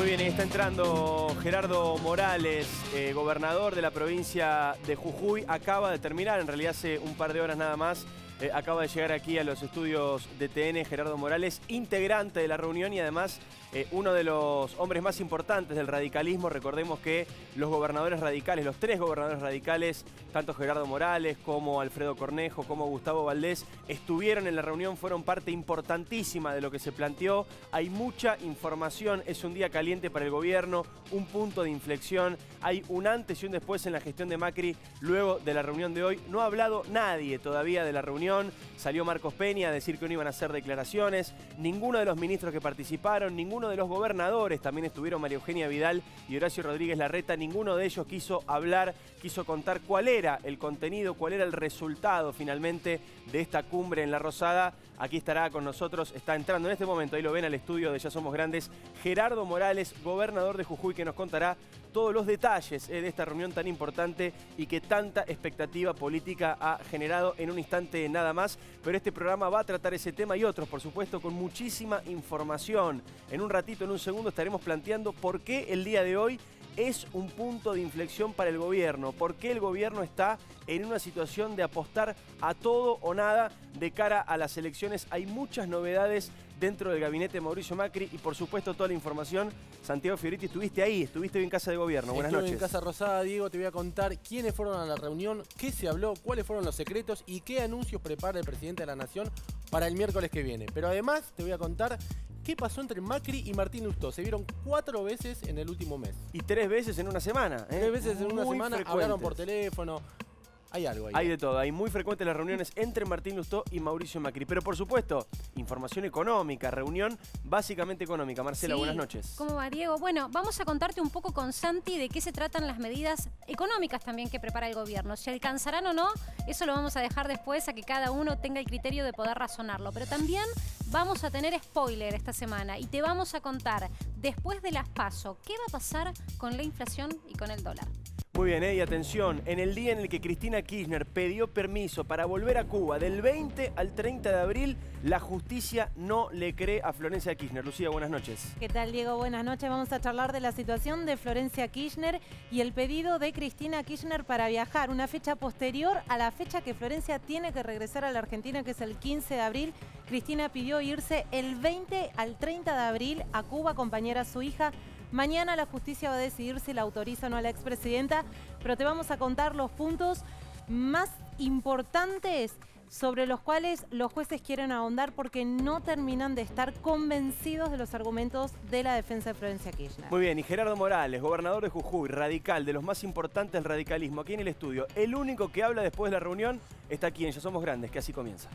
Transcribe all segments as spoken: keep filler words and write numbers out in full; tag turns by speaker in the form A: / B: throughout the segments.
A: bien, está entrando Gerardo Morales, eh, gobernador de la provincia de Jujuy. Acaba de terminar, en realidad hace un par de horas nada más, eh, acaba de llegar aquí a los estudios de T N Gerardo Morales, integrante de la reunión y además eh, uno de los hombres más importantes del radicalismo. Recordemos que los gobernadores radicales, los tres gobernadores radicales, tanto Gerardo Morales como Alfredo Cornejo, como Gustavo Valdés, estuvieron en la reunión, fueron parte importantísima de lo que se planteó. Hay mucha información, es un día caliente para el gobierno, un punto de inflexión. Hay un antes y un después en la gestión de Macri luego de la reunión de hoy. No ha hablado nadie todavía de la reunión. Salió Marcos Peña a decir que no iban a hacer declaraciones. Ninguno de los ministros que participaron, ninguno de los gobernadores, también estuvieron María Eugenia Vidal y Horacio Rodríguez Larreta, ninguno de ellos quiso hablar, quiso contar cuál era el contenido, cuál era el resultado finalmente de esta cumbre en La Rosada. Aquí estará con nosotros, está entrando en este momento, ahí lo ven al estudio de Ya Somos Grandes, Gerardo Morales, gobernador de Jujuy, que nos contará todos los detalles eh, de esta reunión tan importante y que tanta expectativa política ha generado en un instante nada más. Pero este programa va a tratar ese tema y otros, por supuesto, con muchísima información. En un ratito, en un segundo, estaremos planteando por qué el día de hoy es un punto de inflexión para el gobierno, por qué el gobierno está en una situación de apostar a todo o nada de cara a las elecciones. Hay muchas novedades dentro del gabinete de Mauricio Macri y por supuesto toda la información. Santiago Fioriti, estuviste ahí, estuviste en Casa de Gobierno. Buenas
B: Estuve
A: noches.
B: en Casa Rosada, Diego, te voy a contar quiénes fueron a la reunión, qué se habló, cuáles fueron los secretos y qué anuncios prepara el presidente de la Nación para el miércoles que viene. Pero además te voy a contar qué pasó entre Macri y Martín Lustó. Se vieron cuatro veces en el último mes.
A: Y tres veces en una semana. ¿eh?
B: Tres veces en una
A: Muy
B: semana,
A: frecuentes.
B: hablaron por teléfono. Hay algo ahí.
A: Hay de todo, hay muy frecuentes las reuniones entre Martín Lustó y Mauricio Macri. Pero por supuesto, información económica, reunión básicamente económica. Marcela,
C: Sí.
A: buenas noches.
C: ¿Cómo va, Diego? Bueno, vamos a contarte un poco con Santi de qué se tratan las medidas económicas también que prepara el gobierno. Si alcanzarán o no, eso lo vamos a dejar después a que cada uno tenga el criterio de poder razonarlo. Pero también vamos a tener spoiler esta semana y te vamos a contar, después de las PASO, qué va a pasar con la inflación y con el dólar.
A: Muy bien, ¿eh? Y atención, en el día en el que Cristina Kirchner pidió permiso para volver a Cuba del veinte al treinta de abril, la justicia no le cree a Florencia Kirchner. Lucía, buenas noches.
D: ¿Qué tal, Diego? Buenas noches. Vamos a charlar de la situación de Florencia Kirchner y el pedido de Cristina Kirchner para viajar una fecha posterior a la fecha que Florencia tiene que regresar a la Argentina, que es el quince de abril. Cristina pidió irse el veinte al treinta de abril a Cuba, acompañar a su hija. Mañana la justicia va a decidir si la autoriza o no a la expresidenta, pero te vamos a contar los puntos más importantes sobre los cuales los jueces quieren ahondar porque no terminan de estar convencidos de los argumentos de la defensa de Florencia Kirchner.
A: Muy bien, y Gerardo Morales, gobernador de Jujuy, radical, de los más importantes del radicalismo, aquí en el estudio. El único que habla después de la reunión está aquí en Ya Somos Grandes, que así comienza.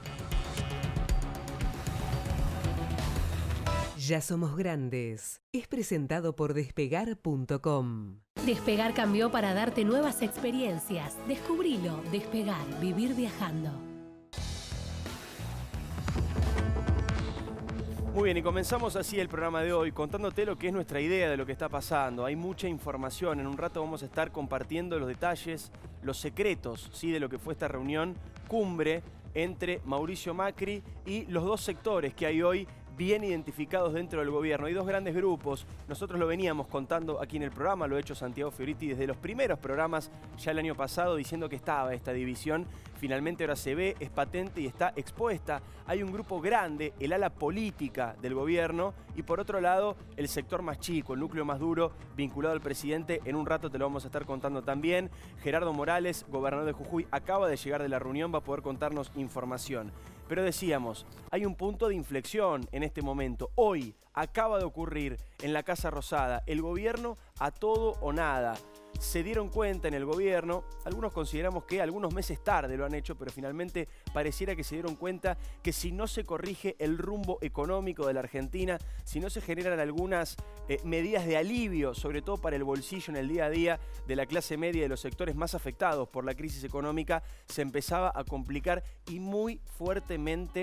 E: Ya Somos Grandes es presentado por despegar punto com.
F: Despegar cambió para darte nuevas experiencias. Descubrilo. Despegar. Vivir viajando.
A: Muy bien, y comenzamos así el programa de hoy, contándote lo que es nuestra idea de lo que está pasando. Hay mucha información, en un rato vamos a estar compartiendo los detalles, los secretos, ¿sí?, de lo que fue esta reunión cumbre entre Mauricio Macri y los dos sectores que hay hoy bien identificados dentro del gobierno. Hay dos grandes grupos, nosotros lo veníamos contando aquí en el programa, lo ha hecho Santiago Fioriti desde los primeros programas ya el año pasado diciendo que estaba esta división. Finalmente ahora se ve, es patente y está expuesta. Hay un grupo grande, el ala política del gobierno, y por otro lado el sector más chico, el núcleo más duro vinculado al presidente. En un rato te lo vamos a estar contando también. Gerardo Morales, gobernador de Jujuy, acaba de llegar de la reunión, va a poder contarnos información. Pero decíamos, hay un punto de inflexión en este momento. Hoy acaba de ocurrir en la Casa Rosada, el gobierno a todo o nada. Se dieron cuenta en el gobierno, algunos consideramos que algunos meses tarde lo han hecho, pero finalmente pareciera que se dieron cuenta que si no se corrige el rumbo económico de la Argentina, si no se generan algunas eh, medidas de alivio, sobre todo para el bolsillo en el día a día de la clase media y de los sectores más afectados por la crisis económica, se empezaba a complicar y muy fuertemente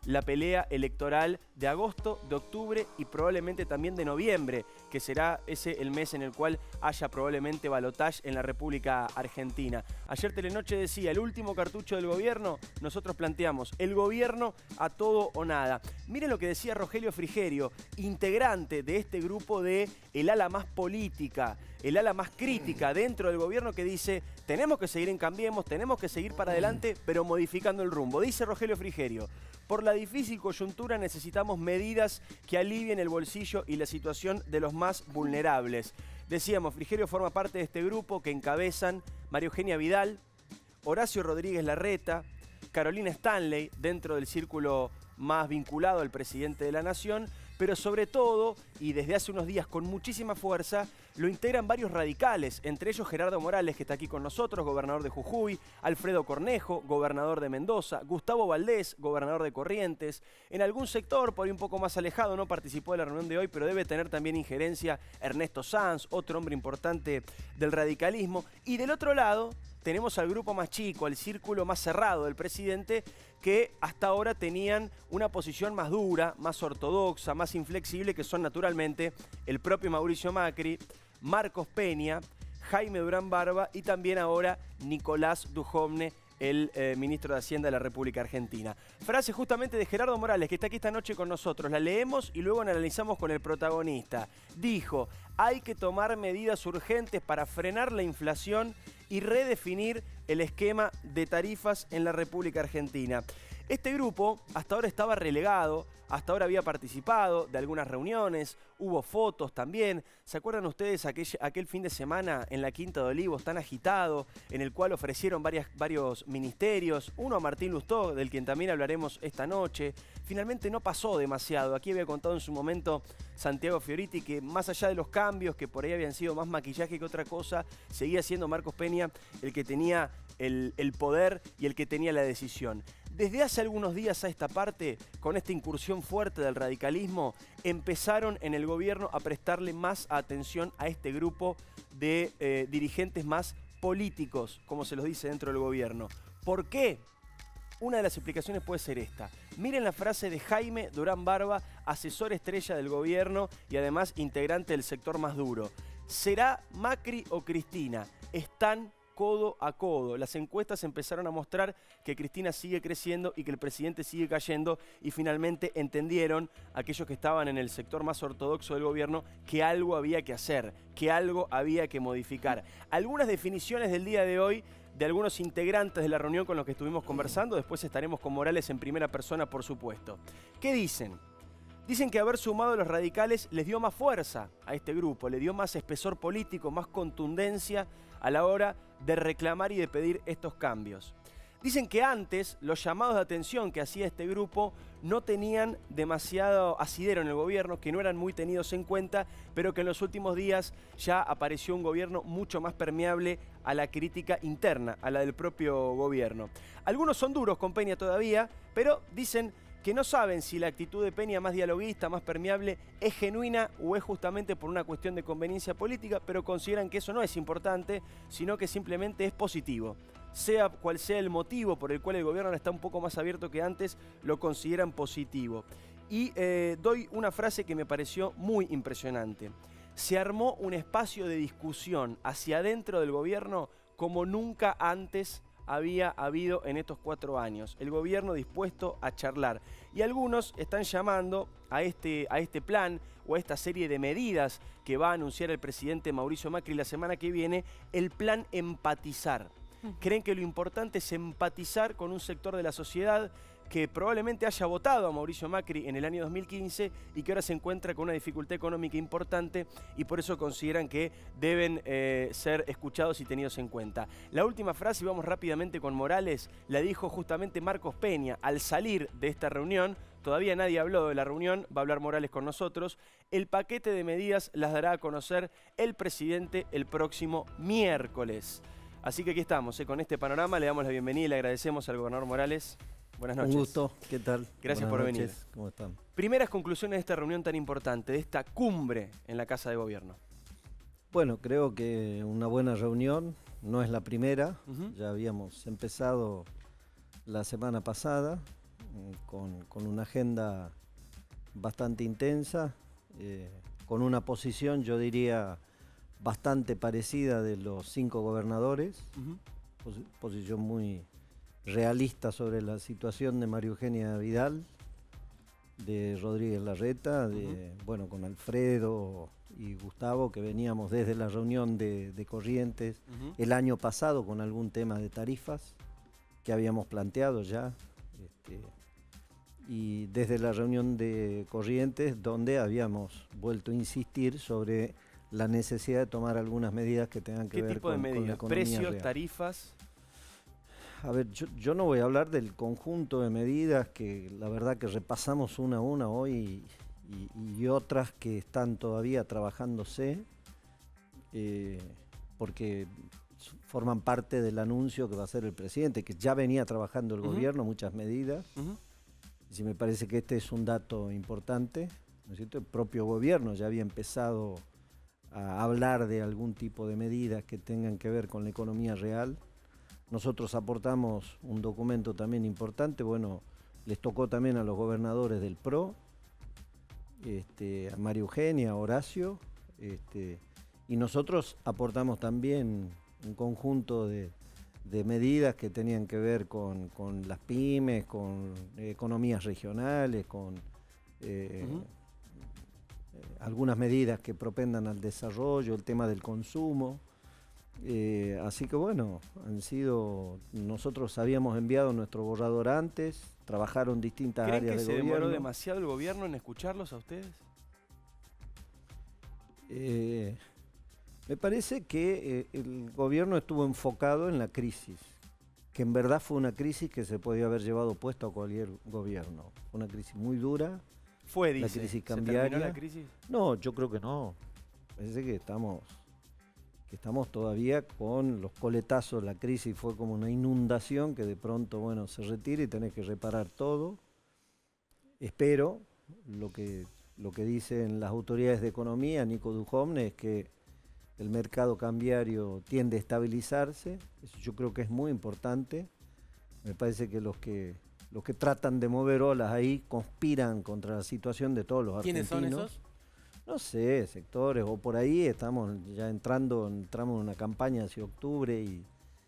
A: la pelea electoral de agosto, de octubre y probablemente también de noviembre, que será ese el mes en el cual haya probablemente balotaje en la República Argentina. Ayer Telenoche decía, el último cartucho del gobierno, nosotros planteamos el gobierno a todo o nada. Miren lo que decía Rogelio Frigerio, integrante de este grupo de el ala más política, el ala más crítica dentro del gobierno, que dice, tenemos que seguir en Cambiemos, tenemos que seguir para adelante, pero modificando el rumbo. Dice Rogelio Frigerio, por la difícil coyuntura necesitamos medidas que alivien el bolsillo y la situación de los más vulnerables. Decíamos, Frigerio forma parte de este grupo que encabezan María Eugenia Vidal, Horacio Rodríguez Larreta, Carolina Stanley, dentro del círculo más vinculado al presidente de la Nación, pero sobre todo, y desde hace unos días con muchísima fuerza, lo integran varios radicales, entre ellos Gerardo Morales, que está aquí con nosotros, gobernador de Jujuy, Alfredo Cornejo, gobernador de Mendoza, Gustavo Valdés, gobernador de Corrientes. En algún sector, por ahí un poco más alejado, no participó de la reunión de hoy, pero debe tener también injerencia Ernesto Sanz, otro hombre importante del radicalismo. Y del otro lado, tenemos al grupo más chico, al círculo más cerrado del presidente, que hasta ahora tenían una posición más dura, más ortodoxa, más inflexible, que son naturalmente el propio Mauricio Macri, Marcos Peña, Jaime Durán Barba y también ahora Nicolás Dujovne, el eh, ministro de Hacienda de la República Argentina. Frase justamente de Gerardo Morales, que está aquí esta noche con nosotros. La leemos y luego analizamos con el protagonista. Dijo, hay que tomar medidas urgentes para frenar la inflación y redefinir el esquema de tarifas en la República Argentina. Este grupo hasta ahora estaba relegado, hasta ahora había participado de algunas reuniones, hubo fotos también. ¿Se acuerdan ustedes aquel, aquel fin de semana en la Quinta de Olivos tan agitado, en el cual ofrecieron varias, varios ministerios? Uno a Martín Lustó, del quien también hablaremos esta noche. Finalmente no pasó demasiado. Aquí había contado en su momento Santiago Fioriti que más allá de los cambios, que por ahí habían sido más maquillaje que otra cosa, seguía siendo Marcos Peña el que tenía el, el poder y el que tenía la decisión. Desde hace algunos días a esta parte, con esta incursión fuerte del radicalismo, empezaron en el gobierno a prestarle más atención a este grupo de eh, dirigentes más políticos, como se los dice dentro del gobierno. ¿Por qué? Una de las explicaciones puede ser esta. Miren la frase de Jaime Durán Barba, asesor estrella del gobierno y además integrante del sector más duro. ¿Será Macri o Cristina? Están codo a codo. Las encuestas empezaron a mostrar que Cristina sigue creciendo y que el presidente sigue cayendo, y finalmente entendieron aquellos que estaban en el sector más ortodoxo del gobierno que algo había que hacer, que algo había que modificar. Algunas definiciones del día de hoy de algunos integrantes de la reunión con los que estuvimos conversando, después estaremos con Morales en primera persona, por supuesto. ¿Qué dicen? Dicen que haber sumado a los radicales les dio más fuerza a este grupo, le dio más espesor político, más contundencia a la hora de reclamar y de pedir estos cambios. Dicen que antes los llamados de atención que hacía este grupo no tenían demasiado asidero en el gobierno, que no eran muy tenidos en cuenta, pero que en los últimos días ya apareció un gobierno mucho más permeable a la crítica interna, a la del propio gobierno. Algunos son duros con Peña todavía, pero dicen que no saben si la actitud de Peña más dialoguista, más permeable, es genuina o es justamente por una cuestión de conveniencia política, pero consideran que eso no es importante, sino que simplemente es positivo. Sea cual sea el motivo por el cual el gobierno está un poco más abierto que antes, lo consideran positivo. Y eh, doy una frase que me pareció muy impresionante. Se armó un espacio de discusión hacia adentro del gobierno como nunca antes había habido en estos cuatro años. El gobierno dispuesto a charlar. Y algunos están llamando a este, a este plan o a esta serie de medidas que va a anunciar el presidente Mauricio Macri la semana que viene, el plan empatizar. Creen que lo importante es empatizar con un sector de la sociedad que probablemente haya votado a Mauricio Macri en el año dos mil quince y que ahora se encuentra con una dificultad económica importante, y por eso consideran que deben eh, ser escuchados y tenidos en cuenta. La última frase, y vamos rápidamente con Morales, la dijo justamente Marcos Peña al salir de esta reunión. Todavía nadie habló de la reunión, va a hablar Morales con nosotros. El paquete de medidas las dará a conocer el presidente el próximo miércoles. Así que aquí estamos, eh, con este panorama. Le damos la bienvenida y le agradecemos al gobernador Morales. Buenas noches.
G: Un gusto, ¿qué tal?
A: Gracias
G: Buenas
A: por
G: noches.
A: venir.
G: ¿Cómo están?
A: Primeras conclusiones de esta reunión tan importante, de esta cumbre en la Casa de Gobierno.
G: Bueno, creo que una buena reunión, no es la primera,
A: Uh-huh.
G: ya habíamos empezado la semana pasada, con, con una agenda bastante intensa, eh, con una posición, yo diría, bastante parecida de los cinco gobernadores, uh-huh. pos posición muy realista sobre la situación de María Eugenia Vidal, de Rodríguez Larreta, de, uh-huh. bueno, con Alfredo y Gustavo, que veníamos desde la reunión de, de Corrientes uh-huh. el año pasado con algún tema de tarifas que habíamos planteado ya, este, y desde la reunión de Corrientes donde habíamos vuelto a insistir sobre la necesidad de tomar algunas medidas que tengan que ver
A: tipo
G: con,
A: de
G: con la economía
A: ¿Precios,
G: real.
A: tarifas?
G: A ver, yo, yo no voy a hablar del conjunto de medidas que la verdad que repasamos una a una hoy y, y otras que están todavía trabajándose, eh, porque forman parte del anuncio que va a hacer el presidente, que ya venía trabajando el uh-huh. gobierno, muchas medidas. Uh-huh. Y sí me parece que este es un dato importante, ¿no es cierto? El propio gobierno ya había empezado a hablar de algún tipo de medidas que tengan que ver con la economía real. Nosotros aportamos un documento también importante, bueno, les tocó también a los gobernadores del P R O, este, a María Eugenia, a Horacio, este, y nosotros aportamos también un conjunto de, de medidas que tenían que ver con, con las pymes, con economías regionales, con eh, uh-huh. algunas medidas que propendan al desarrollo, el tema del consumo. Eh, así que bueno, han sido, nosotros habíamos enviado nuestro borrador antes, trabajaron distintas áreas de gobierno.
A: ¿Creen que se demoró demasiado el gobierno en escucharlos a ustedes?
G: Eh, me parece que eh, el gobierno estuvo enfocado en la crisis, que en verdad fue una crisis que se podía haber llevado puesto a cualquier gobierno. Fue una crisis muy dura.
A: Fue, dice.
G: La crisis cambiaria.
A: ¿Se terminó la crisis?
G: No, yo creo que no. Parece que estamos... que estamos todavía con los coletazos, la crisis fue como una inundación que de pronto, bueno, se retira y tenés que reparar todo. Espero, lo que, lo que dicen las autoridades de economía, Nico Dujovne, es que el mercado cambiario tiende a estabilizarse, eso yo creo que es muy importante. Me parece que los que, los que tratan de mover olas ahí conspiran contra la situación de todos los argentinos.
B: ¿Quiénes son esos?
G: No sé, sectores, o por ahí estamos ya entrando, entramos en una campaña hacia octubre y,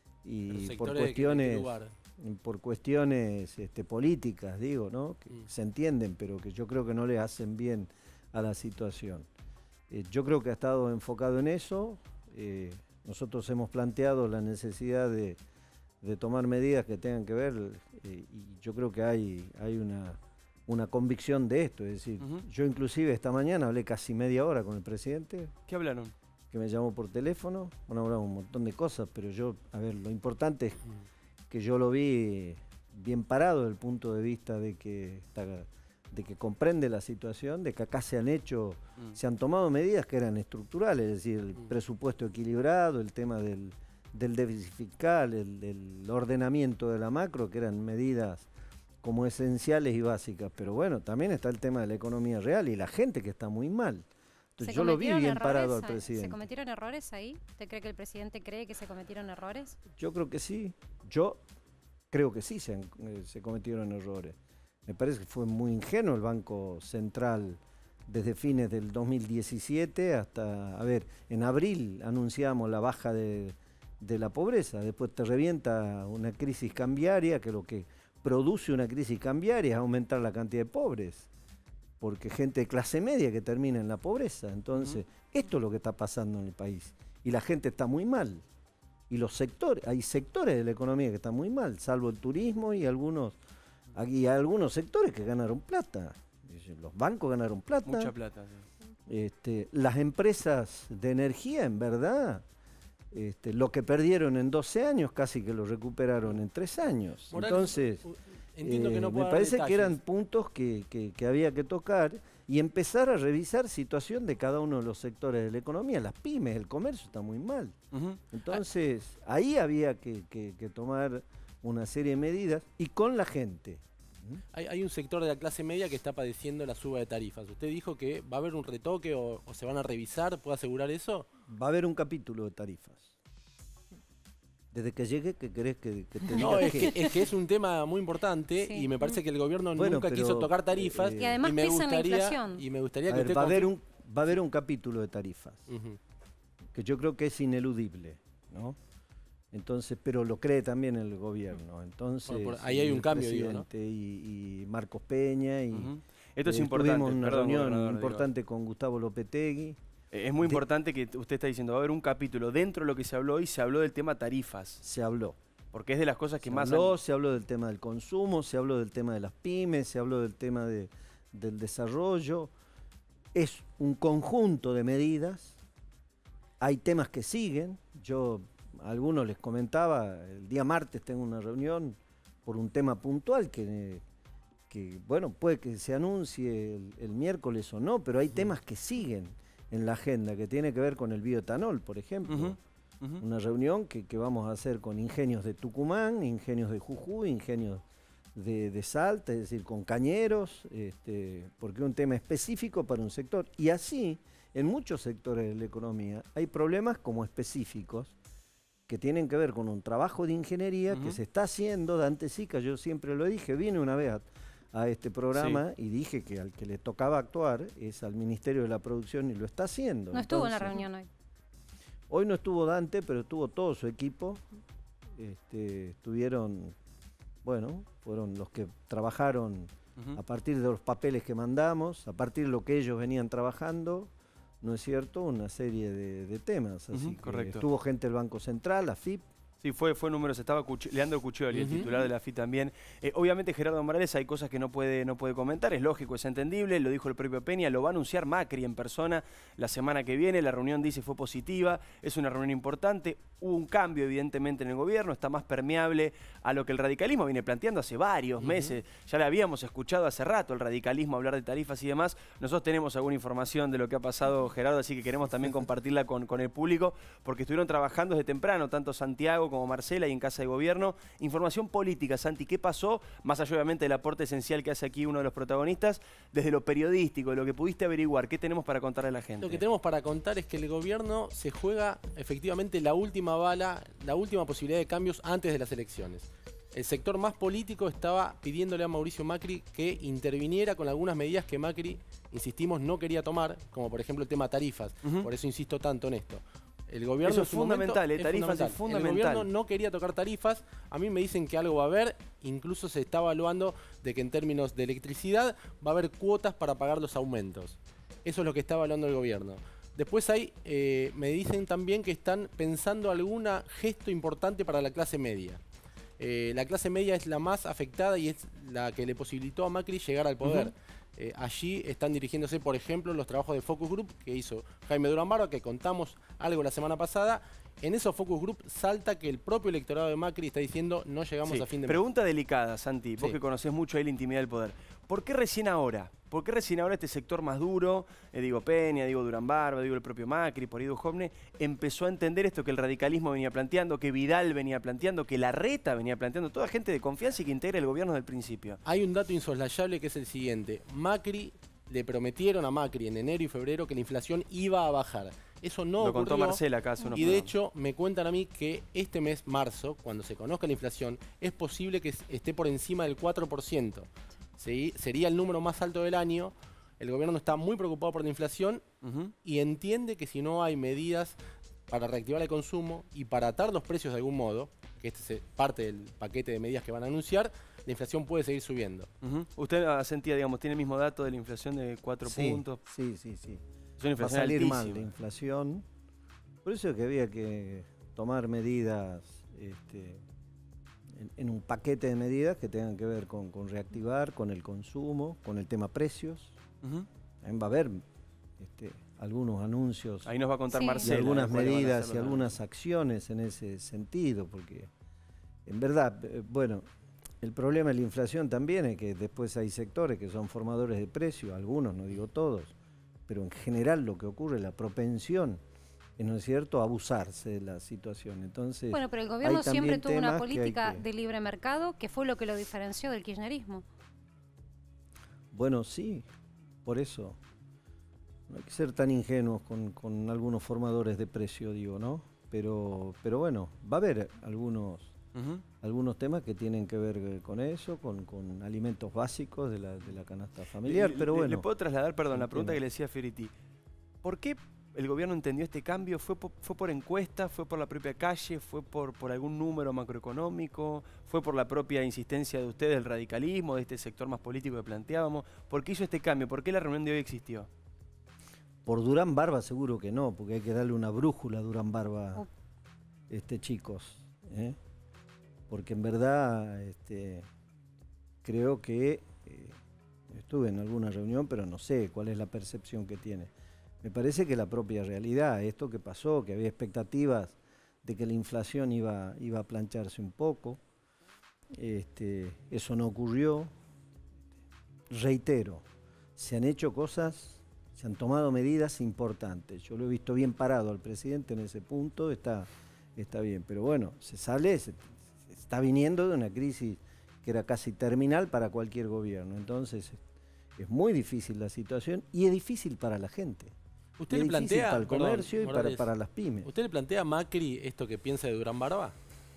G: y por cuestiones, por cuestiones este, políticas, digo, ¿no? Que mm. se entienden, pero que yo creo que no le hacen bien a la situación. Eh, yo creo que ha estado enfocado en eso. Eh, nosotros hemos planteado la necesidad de, de tomar medidas que tengan que ver, eh, y yo creo que hay, hay una... una convicción de esto, es decir, uh-huh. yo inclusive esta mañana hablé casi media hora con el presidente.
A: ¿Qué hablaron?
G: Que me llamó por teléfono, bueno, hablamos un montón de cosas, pero yo, a ver, lo importante es uh-huh. que yo lo vi bien parado desde el punto de vista de que, está, de que comprende la situación, de que acá se han hecho, uh-huh. se han tomado medidas que eran estructurales, es decir, el uh-huh. presupuesto equilibrado, el tema del, del déficit fiscal, el, el ordenamiento de la macro, que eran medidas como esenciales y básicas, pero bueno, también está el tema de la economía real y la gente que está muy mal. Entonces yo lo vi bien parado al presidente.
C: ¿Se cometieron errores ahí? ¿Usted cree que el presidente cree que se cometieron errores?
G: Yo creo que sí, yo creo que sí se, han, eh, se cometieron errores. Me parece que fue muy ingenuo el Banco Central desde fines del dos mil diecisiete hasta, a ver, en abril anunciamos la baja de, de la pobreza, después te revienta una crisis cambiaria que lo que produce una crisis cambiaria es aumentar la cantidad de pobres, porque gente de clase media que termina en la pobreza. Entonces, uh-huh. esto es lo que está pasando en el país. Y la gente está muy mal. Y los sectores, hay sectores de la economía que están muy mal, salvo el turismo y algunos, y algunos sectores que ganaron plata. Los bancos ganaron plata.
A: Mucha plata. Sí.
G: Este, las empresas de energía, en verdad, Este, lo que perdieron en doce años casi que lo recuperaron en tres años.
B: Morales,
G: Entonces,
B: entiendo
G: eh,
B: que no
G: me parece que eran puntos que, que, que había que tocar y empezar a revisar situación de cada uno de los sectores de la economía. Las pymes, el comercio está muy mal. Uh-huh. Entonces, ahí había que, que, que tomar una serie de medidas y con la gente.
B: Hay, hay un sector de la clase media que está padeciendo la suba de tarifas. ¿Usted dijo que va a haber un retoque o, o se van a revisar? ¿Puede asegurar eso?
G: Va a haber un capítulo de tarifas. Desde que llegué, ¿qué querés que, que te diga?
B: No, es
G: qué?
B: que, es que es un tema muy importante
C: Sí.
B: y me parece que el gobierno
G: Bueno,
B: nunca
G: pero,
B: quiso tocar tarifas.
G: eh,
C: Y además
B: me
C: pesa en la
B: gustaría,
C: inflación.
B: y me gustaría
G: A
B: que
G: ver,
B: usted
G: va a haber
B: confirme-
G: un va a haber un capítulo de tarifas
B: Ujú.
G: que yo creo que es ineludible, ¿no? Entonces, pero lo cree también el gobierno. Entonces,
B: Bueno, por ahí hay un
G: el
B: cambio, digo, ¿no?
G: presidente y, y Marcos Peña y
A: Ujú. Esto es
G: eh,
A: importante.
G: tuvimos una
A: perdón,
G: reunión
A: gobernador, digo.
G: importante con Gustavo Lopetegui.
A: Eh, Es muy
G: De-
A: importante que usted está diciendo, va a haber un capítulo dentro de lo que se habló hoy, se habló del tema tarifas,
G: Se habló.
A: porque es de las cosas que
G: Se
A: más...
G: habló,
A: han-
G: se habló del tema del consumo, se habló del tema de las pymes, se habló del tema de- del desarrollo. Es un conjunto de medidas. Hay temas que siguen. Yo a algunos les comentaba, el día martes tengo una reunión por un tema puntual que, que bueno, puede que se anuncie el, el miércoles o no, pero hay temas que siguen en la agenda, que tiene que ver con el bioetanol, por ejemplo.
A: Ujú, ujú.
G: Una reunión que, que vamos a hacer con ingenios de Tucumán, ingenios de Jujuy, ingenios de, de Salta, es decir, con cañeros, este, porque es un tema específico para un sector. Y así, en muchos sectores de la economía, hay problemas como específicos que tienen que ver con un trabajo de ingeniería
A: Ujú.
G: que se está haciendo. Dante Sica, yo siempre lo dije, vine una vez a, a este programa y dije que al que le tocaba actuar es al Ministerio de la Producción y lo está haciendo.
C: No estuvo en la
G: Entonces,
C: reunión hoy.
G: Hoy no estuvo Dante, pero estuvo todo su equipo. Este, estuvieron, bueno, fueron los que trabajaron
A: Ujú.
G: a partir de los papeles que mandamos, a partir de lo que ellos venían trabajando, ¿no es cierto? Una serie de, de temas. Así
A: Ujú,
G: que
A: correcto.
G: estuvo gente del Banco Central, la F I P.
A: Sí, fue, fue números, estaba Cuch- Leandro Cuccioli, el
B: Ujú.
A: titular de la F I también. Eh, obviamente Gerardo Morales hay cosas que no puede, no puede comentar, es lógico, es entendible, lo dijo el propio Peña, lo va a anunciar Macri en persona la semana que viene, la reunión dice fue positiva, es una reunión importante, hubo un cambio evidentemente en el gobierno, está más permeable a lo que el radicalismo viene planteando hace varios meses, ya le habíamos escuchado hace rato el radicalismo hablar de tarifas y demás, nosotros tenemos alguna información de lo que ha pasado, Gerardo, así que queremos también compartirla con, con el público, porque estuvieron trabajando desde temprano, tanto Santiago como Marcela y en Casa de Gobierno. Información política, Santi, ¿qué pasó? Más allá obviamente del aporte esencial que hace aquí uno de los protagonistas, desde lo periodístico, de lo que pudiste averiguar, ¿qué tenemos para contarle a la gente?
B: Lo que tenemos para contar es que el gobierno se juega efectivamente la última bala, la última posibilidad de cambios antes de las elecciones. El sector más político estaba pidiéndole a Mauricio Macri que interviniera con algunas medidas que Macri, insistimos, no quería tomar, como por ejemplo el tema tarifas.
A: Ujú.
B: Por eso insisto tanto en esto. El gobierno
A: Eso
B: en
A: es
B: su
A: fundamental,
B: momento
A: eh, tarifas es fundamental.
B: El gobierno no quería tocar tarifas. A mí me dicen que algo va a haber. Incluso se está evaluando de que en términos de electricidad va a haber cuotas para pagar los aumentos. Eso es lo que está evaluando el gobierno. Después hay, eh, me dicen también que están pensando algún gesto importante para la clase media. Eh, la clase media es la más afectada y es la que le posibilitó a Macri llegar al poder.
A: Ujú.
B: Eh, allí están dirigiéndose, por ejemplo, los trabajos de Focus Group que hizo Jaime Durán Barba, que contamos algo la semana pasada. En esos Focus Group salta que el propio electorado de Macri está diciendo no llegamos
A: Sí,
B: a fin de mes.
A: pregunta delicada, Santi, vos
B: Sí.
A: que conocés mucho ahí la intimidad del poder. ¿Por qué recién ahora? ¿Por qué recién ahora este sector más duro, eh, digo Peña, digo Durán Barba, digo el propio Macri, por ahí Duhovne, empezó a entender esto que el radicalismo venía planteando, que Vidal venía planteando, que Larreta venía planteando, toda gente de confianza y que integra el gobierno desde el principio?
B: Hay un dato insoslayable que es el siguiente. Macri, le prometieron a Macri en enero y febrero que la inflación iba a bajar. Eso no
A: Lo
B: ocurrió.
A: contó Marcela acá hace unos
B: Y de
A: programas.
B: hecho, me cuentan a mí que este mes, marzo, cuando se conozca la inflación, es posible que esté por encima del cuatro por ciento. ¿Sí? Sería el número más alto del año. El gobierno está muy preocupado por la inflación
A: Ujú.
B: y entiende que si no hay medidas para reactivar el consumo y para atar los precios de algún modo, que este es parte del paquete de medidas que van a anunciar, la inflación puede seguir subiendo.
A: Ujú. Usted ah, sentía, digamos, tiene el mismo dato de la inflación de cuatro
G: Sí,
A: puntos.
G: sí, sí, sí.
A: Es una
G: Va a
A: inflación
G: salir mal
A: altísima.
G: de inflación. Por eso es que había que tomar medidas, este, en, en un paquete de medidas que tengan que ver con, con reactivar, con el consumo, con el tema precios.
A: Ujú.
G: También va a haber este, algunos anuncios
A: Ahí nos va a contar
C: Sí.
G: y
A: Marcela.
G: algunas
A: cuáles van a
G: medidas
A: ser
G: y
A: los-
G: algunas acciones en ese sentido, porque en verdad, eh, bueno, el problema de la inflación también es que después hay sectores que son formadores de precios, algunos, no digo todos, pero en general lo que ocurre es la propensión, eh, ¿no es cierto?, a abusarse de la situación. Entonces,
C: Bueno, pero el gobierno
G: hay
C: siempre
G: también
C: tuvo una
G: temas que hay
C: política
G: que-
C: de libre mercado que fue lo que lo diferenció del kirchnerismo.
G: bueno, sí, por eso. No hay que ser tan ingenuos con, con algunos formadores de precio, digo, ¿no? pero, pero bueno, va a haber algunos,
A: Uh-huh.
G: algunos temas que tienen que ver con eso, con, con alimentos básicos de la, de la canasta familiar,
A: Le-
G: pero
A: le-
G: bueno.
A: Le puedo trasladar, perdón, la pregunta
G: Entiendo.
A: que le decía Fieriti. ¿Por qué el gobierno entendió este cambio? ¿Fue por, fue por encuesta? ¿Fue por la propia calle? ¿Fue por, por algún número macroeconómico? ¿Fue por la propia insistencia de ustedes, del radicalismo, de este sector más político que planteábamos? ¿Por qué hizo este cambio? ¿Por qué la reunión de hoy existió?
G: Por Durán Barba seguro que no, porque hay que darle una brújula a Durán Barba,
C: Oh.
G: este, chicos. ¿eh? Porque en verdad este, creo que eh, estuve en alguna reunión, pero no sé cuál es la percepción que tiene. Me parece que la propia realidad, esto que pasó, que había expectativas de que la inflación iba, iba a plancharse un poco, este, eso no ocurrió. Reitero, se han hecho cosas, se han tomado medidas importantes. Yo lo he visto bien parado al presidente en ese punto, está, está bien. Pero bueno, se sale, se, se está viniendo de una crisis que era casi terminal para cualquier gobierno. Entonces, es muy difícil la situación y es difícil para la gente.
B: ¿Usted
G: Y
B: le
G: es difícil
B: plantea,
G: para el
B: perdón,
G: comercio y para,
B: Morales,
G: para las pymes.
B: ¿usted le plantea a Macri esto que piensa de Durán Barba?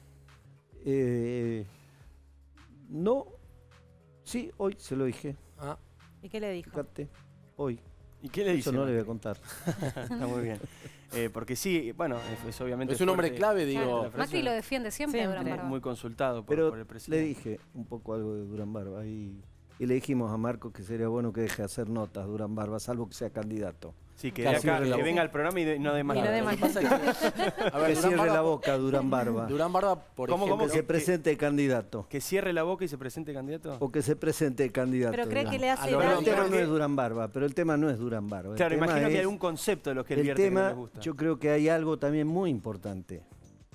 G: Eh, no, sí, hoy se lo dije.
B: Ah,
D: ¿Y qué le dijo?
G: Fíjate, hoy.
A: ¿Y qué le dice?
G: Eso no le voy a
A: Macri?
G: contar.
A: Está muy bien. Eh, porque sí, bueno, es, es obviamente...
B: es un hombre
A: fuerte,
B: clave,
C: Claro.
B: digo.
A: la frase-
C: Macri lo defiende siempre,
D: Siempre.
C: Durán Barba.
A: muy consultado por,
G: Pero
A: por el
G: le
A: presidente.
G: dije un poco algo de Durán Barba y, y le dijimos a Marcos que sería bueno que deje de hacer notas Durán Barba, salvo que sea candidato.
A: Sí, que,
B: Claro,
A: de acá,
G: cierre la
A: que
G: boca.
A: venga al programa y, de- no de más
D: Y no
A: nada.
D: dé
B: Lo
D: más
B: que pasa es que, a ver,
G: Que
B: Durán
G: cierre
B: Barba,
G: la boca Durán Barba.
B: Durán Barba, por
A: ¿Cómo,
B: ejemplo,
A: cómo?
G: que se
A: que-
G: presente candidato.
A: Que cierre la boca y se presente candidato.
G: O que se presente candidato.
D: Pero cree que
G: digamos.
D: le hace
B: A lo
G: Pero el
B: Perdón,
G: tema
B: pero
G: no
A: que-
G: es Durán Barba, pero el tema no es Durán Barba. El
A: Claro,
G: tema
A: imagino que hay
G: es-
A: algún concepto de los que él
G: El
A: vierte que no
G: tema,
A: les gusta.
G: yo creo que hay algo también muy importante,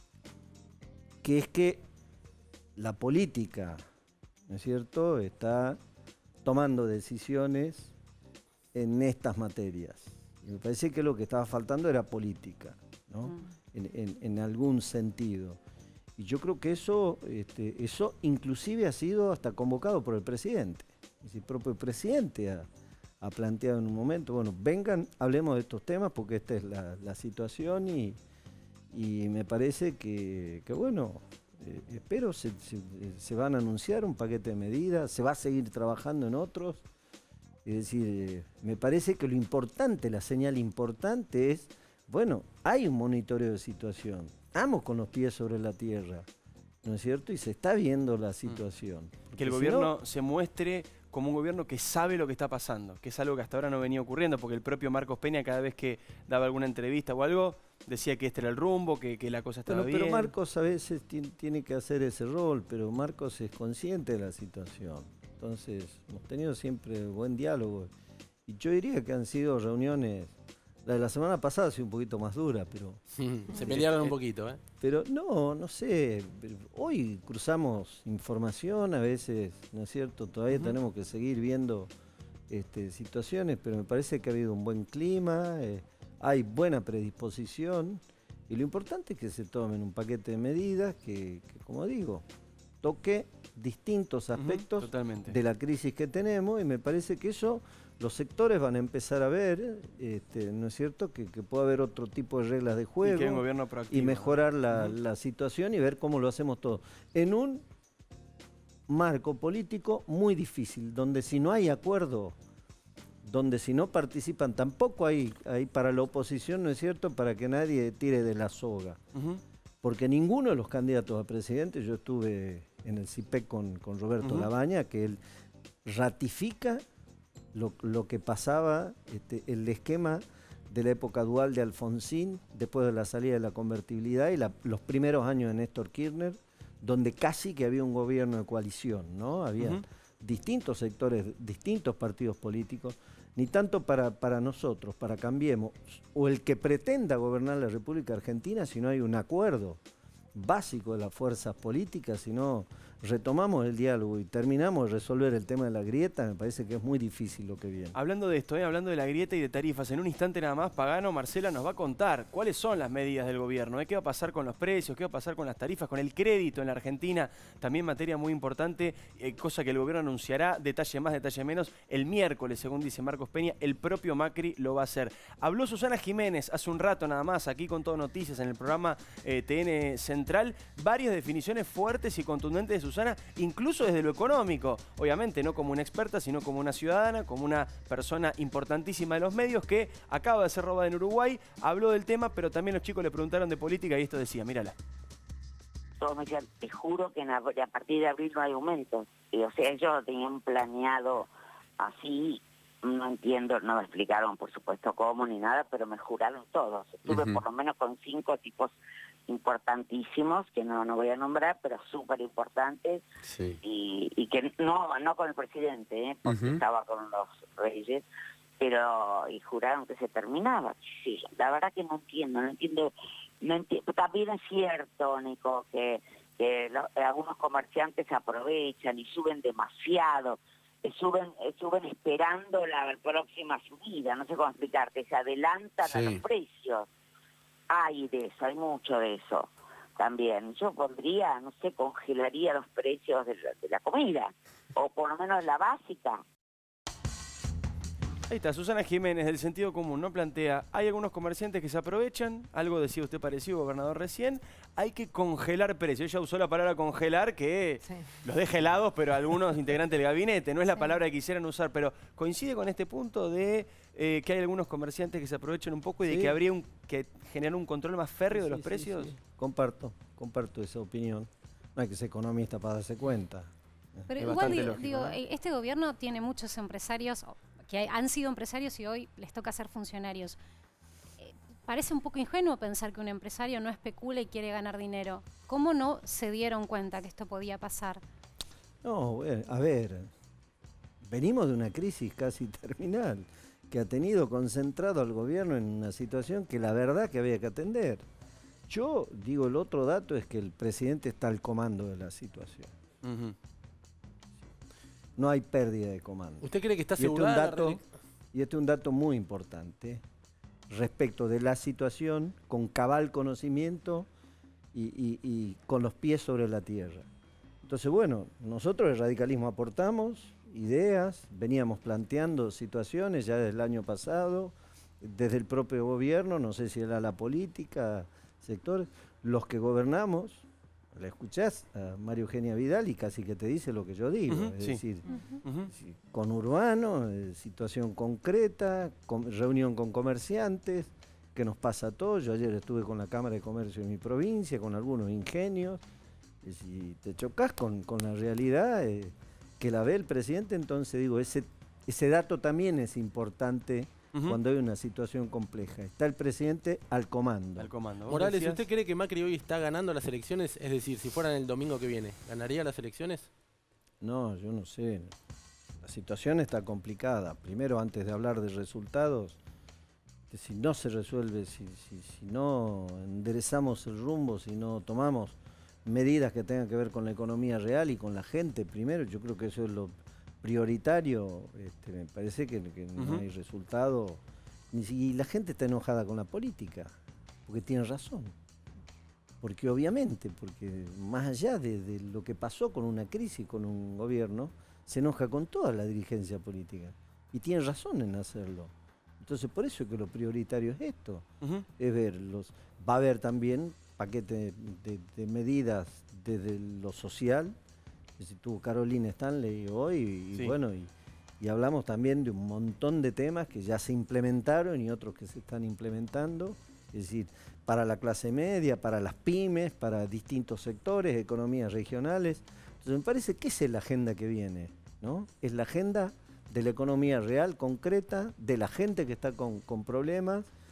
G: que es que la política, ¿no es cierto?, está tomando decisiones en estas materias. Y me parece que lo que estaba faltando era política, ¿no?
C: Mm.
G: En, en- en algún sentido. Y yo creo que eso, este, eso inclusive ha sido hasta convocado por el presidente. Es decir, el propio presidente ha, ha planteado en un momento, bueno, vengan, hablemos de estos temas porque esta es la, la situación y, y me parece que, que bueno, eh, espero se, se, se van a anunciar un paquete de medidas, se va a seguir trabajando en otros. Es decir, eh, me parece que lo importante, la señal importante es, bueno, hay un monitoreo de situación, estamos con los pies sobre la tierra, ¿no es cierto? Y se está viendo la situación.
A: Que el
G: Porque si
A: gobierno
G: no,
A: se muestre como un gobierno que sabe lo que está pasando, que es algo que hasta ahora no venía ocurriendo, porque el propio Marcos Peña cada vez que daba alguna entrevista o algo, decía que este era el rumbo, que, que la cosa estaba
G: Bueno,
A: bien.
G: pero Marcos a veces ti- tiene que hacer ese rol, pero Marcos es consciente de la situación. Entonces, hemos tenido siempre buen diálogo. Y yo diría que han sido reuniones, la de la semana pasada ha sido un poquito más dura, pero,
B: se pelearon un poquito, ¿eh?
G: pero no, no sé. Hoy cruzamos información, a veces, ¿no es cierto? Todavía
A: Ujú.
G: tenemos que seguir viendo este, situaciones, pero me parece que ha habido un buen clima, eh, hay buena predisposición. Y lo importante es que se tomen un paquete de medidas que, que, como digo, toque distintos
A: Ujú,
G: aspectos
A: totalmente.
G: de la crisis que tenemos y me parece que eso los sectores van a empezar a ver, este, ¿no es cierto? Que, que puede haber otro tipo de reglas de
A: Y
G: juego
A: que hay un gobierno proactivo.
G: y mejorar la,
A: Ujú.
G: la situación y ver cómo lo hacemos todo. En un marco político muy difícil, donde si no hay acuerdo, donde si no participan, tampoco hay, hay para la oposición, ¿no es cierto?, para que nadie tire de la soga.
A: Ujú.
G: Porque ninguno de los candidatos a presidente, yo estuve en el C I P E C con, con Roberto
A: Ujú.
G: Labaña, que él ratifica lo, lo que pasaba, este, el esquema de la época dual de Alfonsín, después de la salida de la convertibilidad y la- los primeros años de Néstor Kirchner, donde casi que había un gobierno de coalición, ¿no? Había
A: Ujú.
G: distintos sectores, distintos partidos políticos, ni tanto para, para nosotros, para Cambiemos, o el que pretenda gobernar la República Argentina si no hay un acuerdo básico de las fuerzas políticas, si no retomamos el diálogo y terminamos de resolver el tema de la grieta, me parece que es muy difícil lo que viene.
A: Hablando de esto, ¿eh? hablando de la grieta y de tarifas, en un instante nada más, Pagano, Marcela nos va a contar cuáles son las medidas del gobierno, ¿eh? qué va a pasar con los precios, qué va a pasar con las tarifas, con el crédito en la Argentina, también materia muy importante, eh, cosa que el gobierno anunciará, detalle más, detalle menos, el miércoles, según dice Marcos Peña, el propio Macri lo va a hacer. Habló Susana Jiménez hace un rato nada más, aquí con Todo Noticias, en el programa eh, T N Central, varias definiciones fuertes y contundentes de Susana, incluso desde lo económico, obviamente no como una experta, sino como una ciudadana, como una persona importantísima de los medios que acaba de ser robada en Uruguay, habló del tema, pero también los chicos le preguntaron de política y esto decía, mírala.
H: Todos me decían, te juro que a partir de abril no hay aumento. Y, o sea, ellos lo tenían planeado así, no entiendo, no me explicaron por supuesto cómo ni nada, pero me juraron todos. Estuve uh-huh. por lo menos con cinco tipos importantísimos, que no, no voy a nombrar, pero súper importantes, sí. y, y que no no con el presidente, ¿eh? porque uh-huh. estaba con los reyes, pero y juraron que se terminaba. Sí, la verdad que no entiendo, no entiendo, no entiendo. También es cierto, Nico, que, que los, algunos comerciantes se aprovechan y suben demasiado, eh, suben eh, suben esperando la próxima subida, no sé cómo explicarte, se adelantan sí. a los precios. Hay de eso, hay mucho de eso también. Yo pondría, no sé, congelaría los precios de la, de la comida, o por lo menos la básica.
A: Ahí está, Susana Jiménez, del sentido común, ¿no? Plantea, hay algunos comerciantes que se aprovechan, algo decía usted parecido, gobernador, recién, hay que congelar precios. Ella usó la palabra congelar, que sí. los deja helados, pero algunos integrantes del gabinete, no es la sí. palabra que quisieran usar, pero coincide con este punto de eh, que hay algunos comerciantes que se aprovechan un poco y sí. de que habría un, que generar un control más férreo sí, de los sí, precios. Sí, sí.
G: Comparto, comparto esa opinión. No hay que ser economista para darse cuenta.
C: Pero es igual, digo, lógico, digo ¿no? este gobierno tiene muchos empresarios que han sido empresarios y hoy les toca ser funcionarios. Eh, parece un poco ingenuo pensar que un empresario no especula y quiere ganar dinero. ¿Cómo no se dieron cuenta que esto podía pasar?
G: No, a ver, venimos de una crisis casi terminal que ha tenido concentrado al gobierno en una situación que la verdad que había que atender. Yo digo, el otro dato es que el presidente está al comando de la situación. Uh-huh. No hay pérdida de comando.
B: ¿Usted cree que está
G: asegurada? Y, este y este es un dato muy importante respecto de la situación, con cabal conocimiento y, y, y con los pies sobre la tierra. Entonces, bueno, nosotros el radicalismo aportamos ideas, veníamos planteando situaciones ya desde el año pasado, desde el propio gobierno, no sé si era la política, sectores, los que gobernamos. La escuchás a María Eugenia Vidal y casi que te dice lo que yo digo, uh-huh, es sí. decir, uh-huh. si, con Urbano, eh, situación concreta, con, reunión con comerciantes, que nos pasa a todos. Yo ayer estuve con la Cámara de Comercio de mi provincia, con algunos ingenios, y si te chocas con, con la realidad eh, que la ve el presidente, entonces digo, ese, ese dato también es importante. Uh-huh. Cuando hay una situación compleja. Está el presidente al comando.
A: Al comando.
B: Morales, ¿usted cree que Macri hoy está ganando las elecciones? Es decir, si fueran el domingo que viene, ¿ganaría las elecciones?
G: No, yo no sé. La situación está complicada. Primero, antes de hablar de resultados, que si no se resuelve, si, si, si no enderezamos el rumbo, si no tomamos medidas que tengan que ver con la economía real y con la gente, primero, yo creo que eso es lo prioritario, este, me parece que, que no uh-huh. hay resultado, y la gente está enojada con la política, porque tiene razón, porque obviamente, porque más allá de, de lo que pasó con una crisis, con un gobierno, se enoja con toda la dirigencia política, y tiene razón en hacerlo. Entonces por eso es que lo prioritario es esto, uh-huh. es ver, los, va a haber también paquete de, de medidas desde lo social. Tuvo Carolina Stanley hoy y, sí. bueno, y, y hablamos también de un montón de temas que ya se implementaron y otros que se están implementando, es decir, para la clase media, para las pymes, para distintos sectores, economías regionales. Entonces me parece que esa es la agenda que viene, ¿no? Es la agenda de la economía real, concreta, de la gente que está con, con problemas,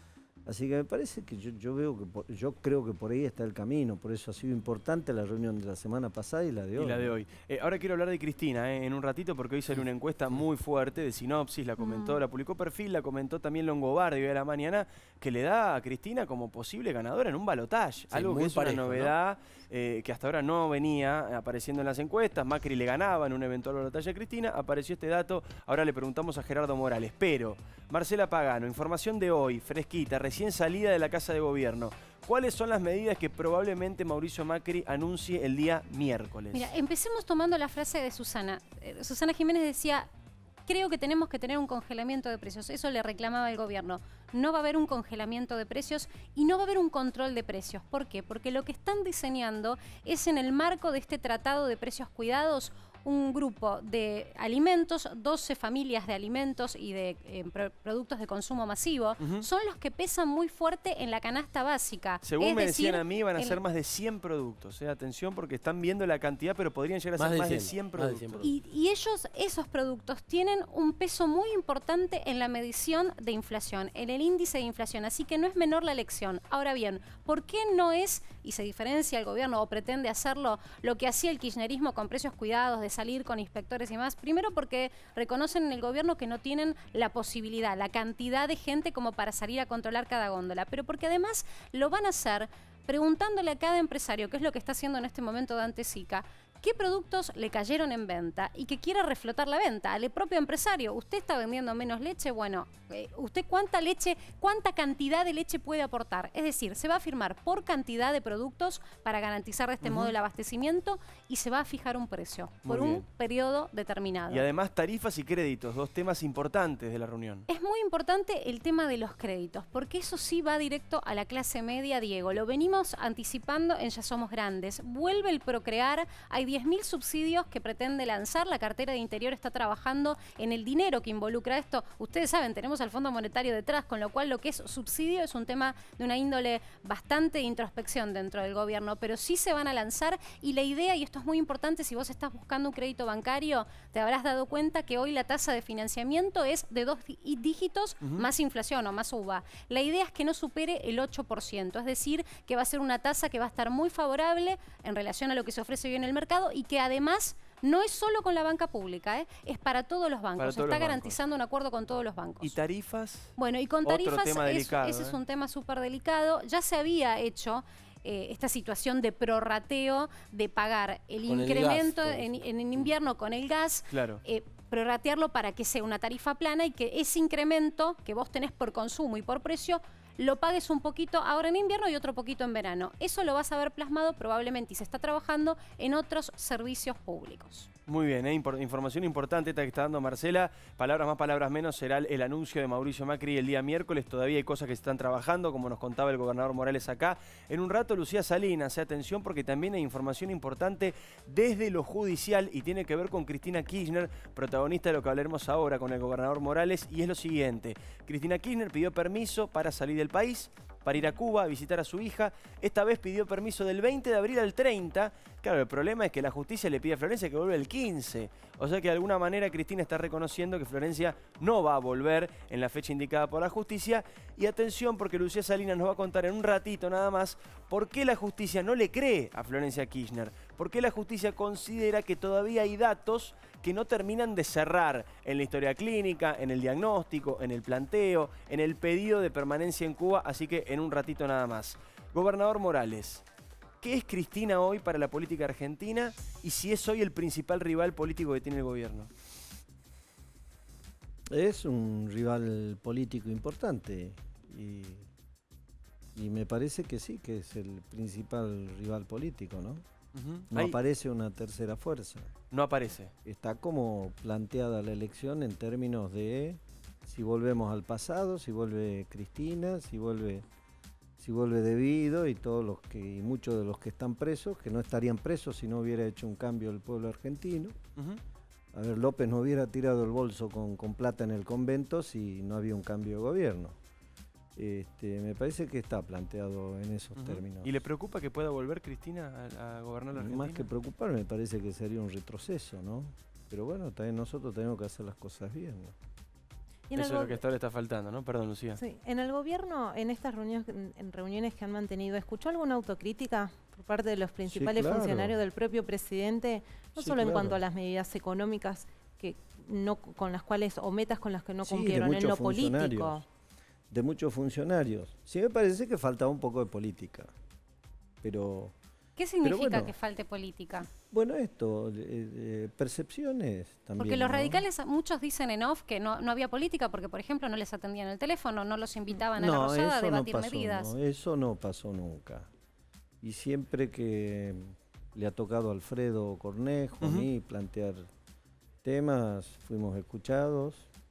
G: Así que me parece que yo, yo veo que por, yo creo que por ahí está el camino, por eso ha sido importante la reunión de la semana pasada y la de hoy.
A: Y la de hoy. Eh, ahora quiero hablar de Cristina eh, en un ratito porque hoy salió una encuesta muy fuerte de Sinopsis, la comentó, mm. la publicó Perfil, la comentó también Longobardi hoy a la mañana, que le da a Cristina como posible ganadora en un balotaje, sí, algo que es parejo, una novedad, ¿no? eh, que hasta ahora no venía apareciendo en las encuestas. Macri le ganaba en un eventual balotaje a Cristina, apareció este dato, ahora le preguntamos a Gerardo Morales, pero Marcela Pagano, información de hoy, fresquita, recién salida de la Casa de Gobierno. ¿Cuáles son las medidas que probablemente Mauricio Macri anuncie el día miércoles?
C: Mira, empecemos tomando la frase de Susana. Eh, Susana Jiménez decía, creo que tenemos que tener un congelamiento de precios. Eso le reclamaba el gobierno. No va a haber un congelamiento de precios y no va a haber un control de precios. ¿Por qué? Porque lo que están diseñando es en el marco de este tratado de precios cuidados un grupo de alimentos, doce familias de alimentos y de eh, pro productos de consumo masivo, uh-huh. son los que pesan muy fuerte en la canasta básica.
A: Según
C: es
A: me
C: decir,
A: decían a mí, van a
C: el...
A: ser más de cien productos. Eh, atención, porque están viendo la cantidad, pero podrían llegar a
B: más
A: ser
B: de
A: más
B: cien,
A: de cien productos. De cien
C: y, y ellos, esos productos, tienen un peso muy importante en la medición de inflación, en el índice de inflación, así que no es menor la elección. Ahora bien, ¿por qué no es, y se diferencia el gobierno o pretende hacerlo, lo que hacía el kirchnerismo con precios cuidados, de salir con inspectores y más? Primero porque reconocen en el gobierno que no tienen la posibilidad, la cantidad de gente como para salir a controlar cada góndola, pero porque además lo van a hacer preguntándole a cada empresario, que es lo que está haciendo en este momento Dante Sica, qué productos le cayeron en venta y que quiera reflotar la venta. Al propio empresario, ¿usted está vendiendo menos leche? Bueno, eh, ¿usted cuánta leche, cuánta cantidad de leche puede aportar? Es decir, se va a firmar por cantidad de productos para garantizar de este uh-huh. modo el abastecimiento y se va a fijar un precio por un periodo determinado.
A: Y además tarifas y créditos, dos temas importantes de la reunión.
C: Es muy importante el tema de los créditos, porque eso sí va directo a la clase media, Diego. Lo venimos anticipando en Ya Somos Grandes. Vuelve el Procrear, hay diez mil subsidios que pretende lanzar. La cartera de Interior está trabajando en el dinero que involucra esto. Ustedes saben, tenemos al Fondo Monetario detrás, con lo cual lo que es subsidio es un tema de una índole bastante de introspección dentro del gobierno, pero sí se van a lanzar y la idea, y esto es muy importante, si vos estás buscando un crédito bancario, te habrás dado cuenta que hoy la tasa de financiamiento es de dos dígitos uh-huh. más inflación o más U V A. La idea es que no supere el ocho por ciento, es decir, que va a ser una tasa que va a estar muy favorable en relación a lo que se ofrece hoy en el mercado y que además no es solo con la banca pública, ¿eh? es para todos los bancos.
A: Todos
C: Está
A: los
C: garantizando
A: bancos.
C: un acuerdo con todos los bancos.
A: ¿Y tarifas?
C: Bueno, y con tarifas,
A: Otro tema
C: es,
A: delicado,
C: ese
A: ¿eh?
C: es un tema súper delicado. Ya se había hecho eh, esta situación de prorrateo, de pagar el
B: con
C: incremento
B: el gas,
C: en, en invierno con el gas.
A: Claro.
C: Eh, prorratearlo para que sea una tarifa plana y que ese incremento que vos tenés por consumo y por precio lo pagues un poquito ahora en invierno y otro poquito en verano. Eso lo vas a ver plasmado probablemente y se está trabajando en otros servicios públicos.
A: Muy bien, ¿eh? Impor- información importante esta que está dando Marcela. Palabras más, palabras menos, será el, el anuncio de Mauricio Macri el día miércoles. Todavía hay cosas que se están trabajando, como nos contaba el gobernador Morales acá. En un rato, Lucía Salinas, ¿eh? atención, porque también hay información importante desde lo judicial y tiene que ver con Cristina Kirchner, protagonista de lo que hablaremos ahora con el gobernador Morales. Y es lo siguiente, Cristina Kirchner pidió permiso para salir del país, para ir a Cuba a visitar a su hija. Esta vez pidió permiso del veinte de abril al treinta. Claro, el problema es que la justicia le pide a Florencia que vuelva el quince. O sea que de alguna manera Cristina está reconociendo que Florencia no va a volver en la fecha indicada por la justicia. Y atención, porque Lucía Salinas nos va a contar en un ratito nada más por qué la justicia no le cree a Florencia Kirchner. Por qué la justicia considera que todavía hay datos que no terminan de cerrar en la historia clínica, en el diagnóstico, en el planteo, en el pedido de permanencia en Cuba. Así que en un ratito nada más. Gobernador Morales, ¿qué es Cristina hoy para la política argentina y si es hoy el principal rival político que tiene el gobierno?
G: Es un rival político importante y, y me parece que sí, que es el principal rival político, ¿no? Uh-huh. No Ahí aparece una tercera fuerza.
A: No aparece.
G: Está como planteada la elección en términos de si volvemos al pasado, si vuelve Cristina, si vuelve... si vuelve Debido y todos los que y muchos de los que están presos, que no estarían presos si no hubiera hecho un cambio el pueblo argentino. Uh-huh. A ver, López no hubiera tirado el bolso con, con plata en el convento si no había un cambio de gobierno. Este, me parece que está planteado en esos uh-huh. términos.
A: ¿Y le preocupa que pueda volver Cristina a, a gobernar la Argentina?
G: Más que preocupar, me parece que sería un retroceso, ¿no? Pero bueno, también nosotros tenemos que hacer las cosas bien, ¿no?
D: Y en
A: Eso
D: el
A: es lo que hasta ahora está faltando, ¿no? Perdón, Lucía.
D: Sí. En el gobierno, en estas reuniones, en reuniones que han mantenido, ¿escuchó alguna autocrítica por parte de los principales
G: claro.
D: funcionarios del propio presidente? No
G: Sí,
D: solo en
G: claro.
D: cuanto a las medidas económicas que no con las cuales, o metas con las que no
G: Sí, de
D: cumplieron, en
G: muchos
D: lo político.
G: funcionarios. De muchos funcionarios. Sí me parece que faltaba un poco de política. Pero,
C: ¿Qué significa
G: bueno.
C: que falte política?
G: bueno, esto, eh, eh, percepciones también.
C: Porque los
G: ¿no?
C: radicales, muchos dicen en off que no, no había política porque, por ejemplo, no les atendían el teléfono, no los invitaban a la
G: No,
C: Rosada a
G: eso no
C: debatir
G: pasó,
C: medidas.
G: no, eso no pasó nunca. Y siempre que le ha tocado a Alfredo Cornejo, a
A: Ujú.
G: mí, plantear temas, fuimos escuchados.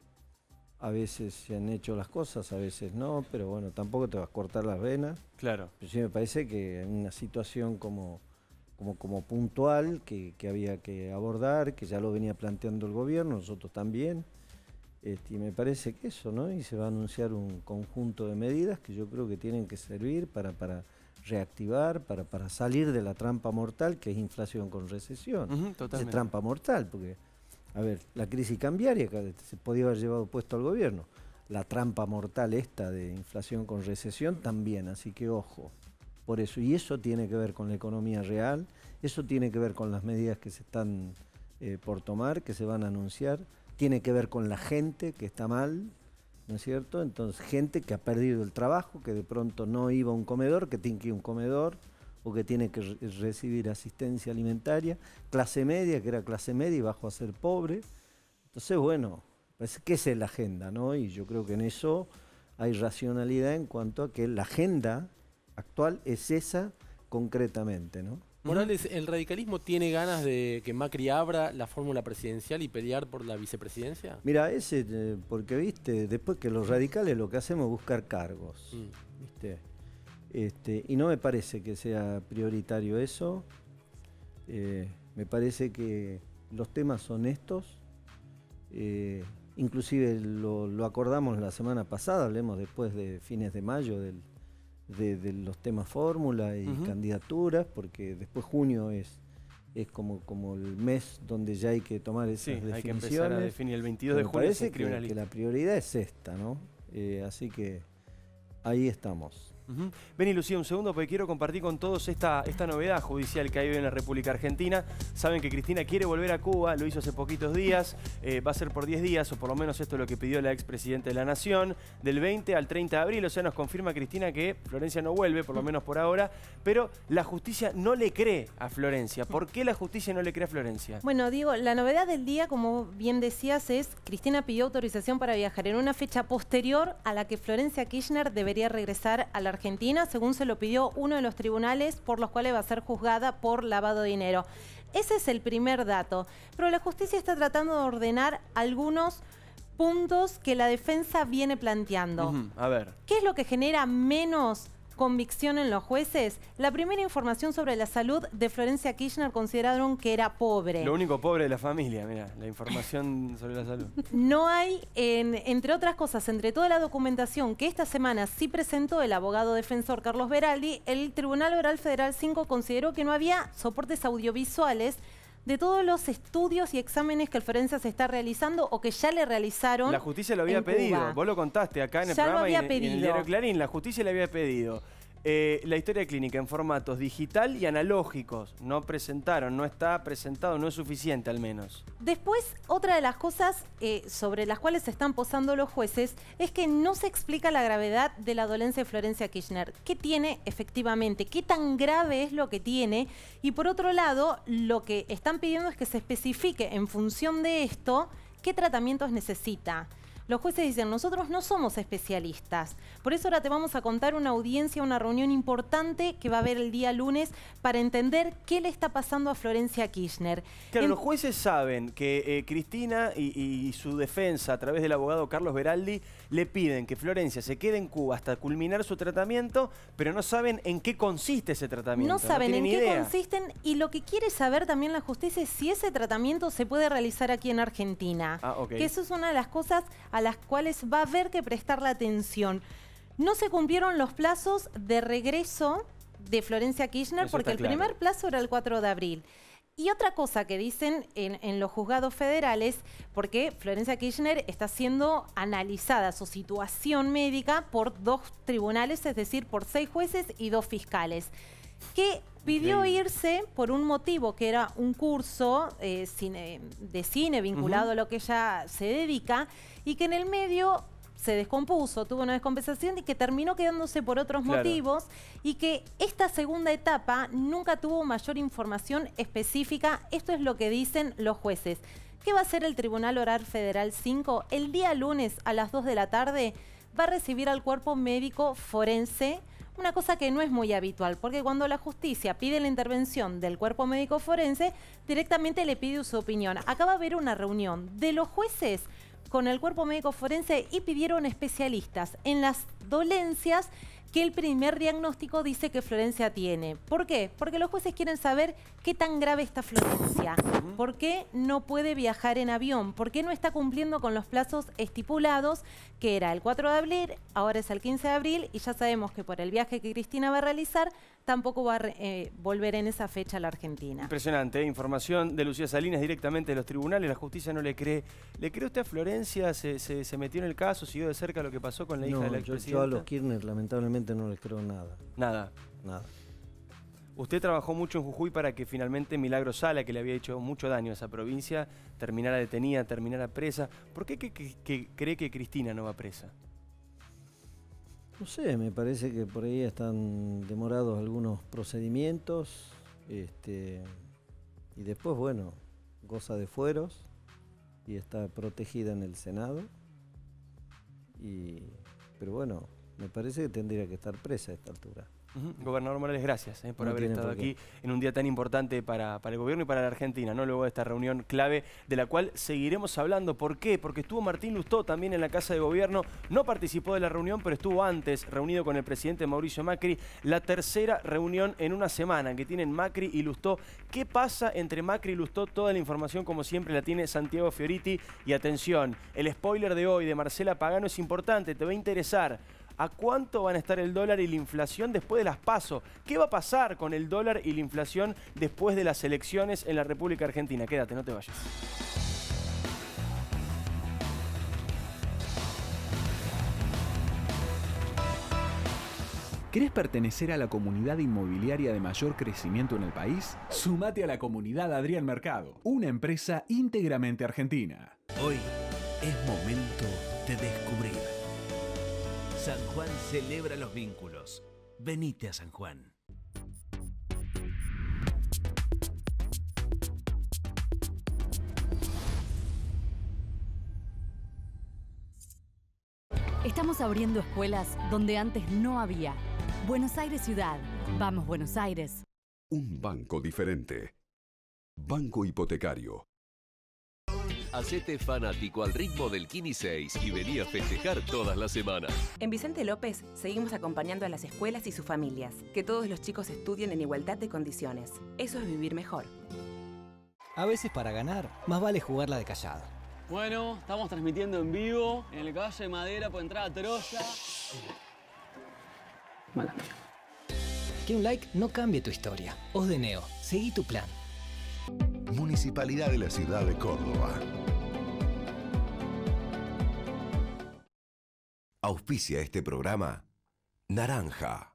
G: A veces se han hecho las cosas, a veces no, pero bueno, tampoco te vas a cortar las venas.
A: Claro.
G: Pero sí me parece que en una situación como, como, como puntual que, que había que abordar, que ya lo venía planteando el gobierno, nosotros también. Este, y me parece que eso, ¿no? Y se va a anunciar un conjunto de medidas que yo creo que tienen que servir para, para reactivar, para, para salir de la trampa mortal que es inflación con recesión.
A: Ujú,
G: Es
A: totalmente.
G: trampa mortal, porque, a ver, la crisis cambiaria que se podía haber llevado puesto al gobierno. La trampa mortal esta de inflación con recesión también, así que ojo. Por eso, y eso tiene que ver con la economía real, eso tiene que ver con las medidas que se están eh, por tomar, que se van a anunciar, tiene que ver con la gente que está mal, ¿no es cierto? Entonces, gente que ha perdido el trabajo, que de pronto no iba a un comedor, que tiene que ir a un comedor, o que tiene que re recibir asistencia alimentaria, clase media, que era clase media y bajó a ser pobre. Entonces, bueno, parece que esa es la agenda, ¿no? Y yo creo que en eso hay racionalidad en cuanto a que la agenda actual es esa concretamente, ¿no?
B: Morales, ¿el radicalismo tiene ganas de que Macri abra la fórmula presidencial y pelear por la vicepresidencia?
G: Mira, ese, eh, porque viste, después que los radicales lo que hacemos es buscar cargos,
B: Mm.
G: ¿viste? Este, y no me parece que sea prioritario eso. Eh, me parece que los temas son estos. Eh, inclusive lo, lo acordamos la semana pasada, hablemos después de fines de mayo del, de, de los temas fórmula y
A: Ujú.
G: candidaturas, porque después junio es, es como, como el mes donde ya hay que tomar esas
A: Sí,
G: definiciones.
A: hay que empezar a definir. El veintidós de
G: Me
A: junio se
G: parece
A: inscribe
G: que,
A: una
G: que
A: lista.
G: la prioridad es esta, ¿no? Eh, así que ahí estamos.
A: Ujú. Vení, Lucía, un segundo, porque quiero compartir con todos esta, esta novedad judicial que hay hoy en la República Argentina. Saben que Cristina quiere volver a Cuba, lo hizo hace poquitos días, eh, va a ser por diez días, o por lo menos esto es lo que pidió la expresidenta de la Nación, del veinte al treinta de abril. O sea, nos confirma Cristina que Florencia no vuelve, por lo menos por ahora, pero la justicia no le cree a Florencia. ¿Por qué la justicia no le cree a Florencia?
D: Bueno, digo, la novedad del día, como bien decías, es Cristina pidió autorización para viajar en una fecha posterior a la que Florencia Kirchner debería regresar a la Argentina, según se lo pidió uno de los tribunales por los cuales va a ser juzgada por lavado de dinero. Ese es el primer dato, pero la justicia está tratando de ordenar algunos puntos que la defensa viene planteando.
A: Ujú, a ver.
D: ¿Qué es lo que genera menos convicción en los jueces? La primera información sobre la salud de Florencia Kirchner consideraron que era pobre.
A: Lo único pobre de la familia, mira, la información sobre la salud.
D: No hay, en- entre otras cosas, entre toda la documentación que esta semana sí presentó el abogado defensor Carlos Beraldi, el Tribunal Oral Federal cinco consideró que no había soportes audiovisuales de todos los estudios y exámenes que el Florencia se está realizando o que ya le realizaron.
A: La justicia lo había
D: en
A: pedido,
D: Cuba.
A: vos lo contaste acá en el
D: Ya lo
A: programa y
D: había
A: en, y en el
D: pedido.
A: diario Clarín, la justicia le había pedido eh, la historia clínica en formatos digital y analógicos. No presentaron, no está presentado, no es suficiente al menos.
D: Después, otra de las cosas eh, sobre las cuales se están posando los jueces es que no se explica la gravedad de la dolencia de Florencia Kirchner. ¿Qué tiene efectivamente? ¿Qué tan grave es lo que tiene? Y por otro lado, lo que están pidiendo es que se especifique en función de esto qué tratamientos necesita. Los jueces dicen, nosotros no somos especialistas. Por eso ahora te vamos a contar una audiencia, una reunión importante que va a haber el día lunes para entender qué le está pasando a Florencia Kirchner.
A: Claro,
D: En-
A: los jueces saben que eh, Cristina y, y su defensa a través del abogado Carlos Beraldi le piden que Florencia se quede en Cuba hasta culminar su tratamiento, pero no saben en qué consiste ese tratamiento.
D: No saben en
A: tienen
D: qué
A: idea.
D: consisten y lo que quiere saber también la justicia es si ese tratamiento se puede realizar aquí en Argentina.
A: Ah, ok.
D: Que eso es una de las cosas a las cuales va a haber que prestarle atención. No se cumplieron los plazos de regreso de Florencia Kirchner
A: Eso
D: porque
A: está
D: el
A: claro.
D: primer plazo era el cuatro de abril. Y otra cosa que dicen en, en los juzgados federales, porque Florencia Kirchner está siendo analizada su situación médica por dos tribunales, es decir, por seis jueces y dos fiscales, que pidió okay. irse por un motivo que era un curso eh, cine, de cine vinculado uh-huh. a lo que ella se dedica y que en el medio se descompuso, tuvo una descompensación y que terminó quedándose por otros claro. motivos y que esta segunda etapa nunca tuvo mayor información específica. Esto es lo que dicen los jueces. ¿Qué va a hacer el Tribunal Oral Federal cinco? El día lunes a las dos de la tarde va a recibir al cuerpo médico forense, una cosa que no es muy habitual, porque cuando la justicia pide la intervención del cuerpo médico forense, directamente le pide su opinión. Acá va a haber una reunión de los jueces con el cuerpo médico forense y pidieron especialistas en las dolencias que el primer diagnóstico dice que Florencia tiene. ¿Por qué? Porque los jueces quieren saber qué tan grave está Florencia, por qué no puede viajar en avión, por qué no está cumpliendo con los plazos estipulados, que era el cuatro de abril, ahora es el quince de abril, y ya sabemos que por el viaje que Cristina va a realizar, tampoco va a eh, volver en esa fecha a la Argentina.
A: Impresionante, ¿eh? Información de Lucía Salinas directamente de los tribunales, la justicia no le cree. ¿Le cree usted a Florencia? ¿Se, se, se metió en el caso? ¿Siguió de cerca lo que pasó con la hija
G: no,
A: de la
G: expresidenta?
A: expresidenta?
G: Yo a los Kirchner lamentablemente no les creo nada.
A: Nada.
G: Nada.
A: Usted trabajó mucho en Jujuy para que finalmente Milagro Sala, que le había hecho mucho daño a esa provincia, terminara detenida, terminara presa. ¿Por qué que, que, que cree que Cristina no va presa?
G: No sé, me parece que por ahí están demorados algunos procedimientos, este, y después, bueno, goza de fueros y está protegida en el Senado. Y, pero bueno, me parece que tendría que estar presa a esta altura.
A: Uh-huh. Gobernador Morales, gracias eh, por
G: no
A: haber estado
G: por
A: aquí en un día tan importante para, para el gobierno y para la Argentina, ¿no? Luego de esta reunión clave de la cual seguiremos hablando. ¿Por qué? Porque estuvo Martín Lustó también en la Casa de Gobierno, no participó de la reunión, pero estuvo antes reunido con el presidente Mauricio Macri, la tercera reunión en una semana que tienen Macri y Lustó. ¿Qué pasa entre Macri y Lustó? Toda la información, como siempre, la tiene Santiago Fioriti. Y atención, el spoiler de hoy de Marcela Pagano es importante, te va a interesar. ¿A cuánto van a estar el dólar y la inflación después de las PASO? ¿Qué va a pasar con el dólar y la inflación después de las elecciones en la República Argentina? Quédate, no te vayas.
I: ¿Querés pertenecer a la comunidad inmobiliaria de mayor crecimiento en el país? Sumate a la comunidad Adrián Mercado, una empresa íntegramente argentina.
J: Hoy es momento de descubrir. San Juan celebra los vínculos. Venite a San Juan.
K: Estamos abriendo escuelas donde antes no había. Buenos Aires Ciudad. Vamos, Buenos Aires.
L: Un banco diferente. Banco Hipotecario.
M: Hacete fanático al ritmo del Kini seis y vení a festejar todas las semanas.
N: En Vicente López seguimos acompañando a las escuelas y sus familias. Que todos los chicos estudien en igualdad de condiciones. Eso es vivir mejor.
O: A veces para ganar, más vale jugarla de callado.
P: Bueno, estamos transmitiendo en vivo en el Caballo de Madera por entrada Troya.
O: Mala mía. Que un like no cambie tu historia. Os de Neo, seguí tu plan.
L: Municipalidad de la Ciudad de Córdoba. Auspicia este programa Naranja.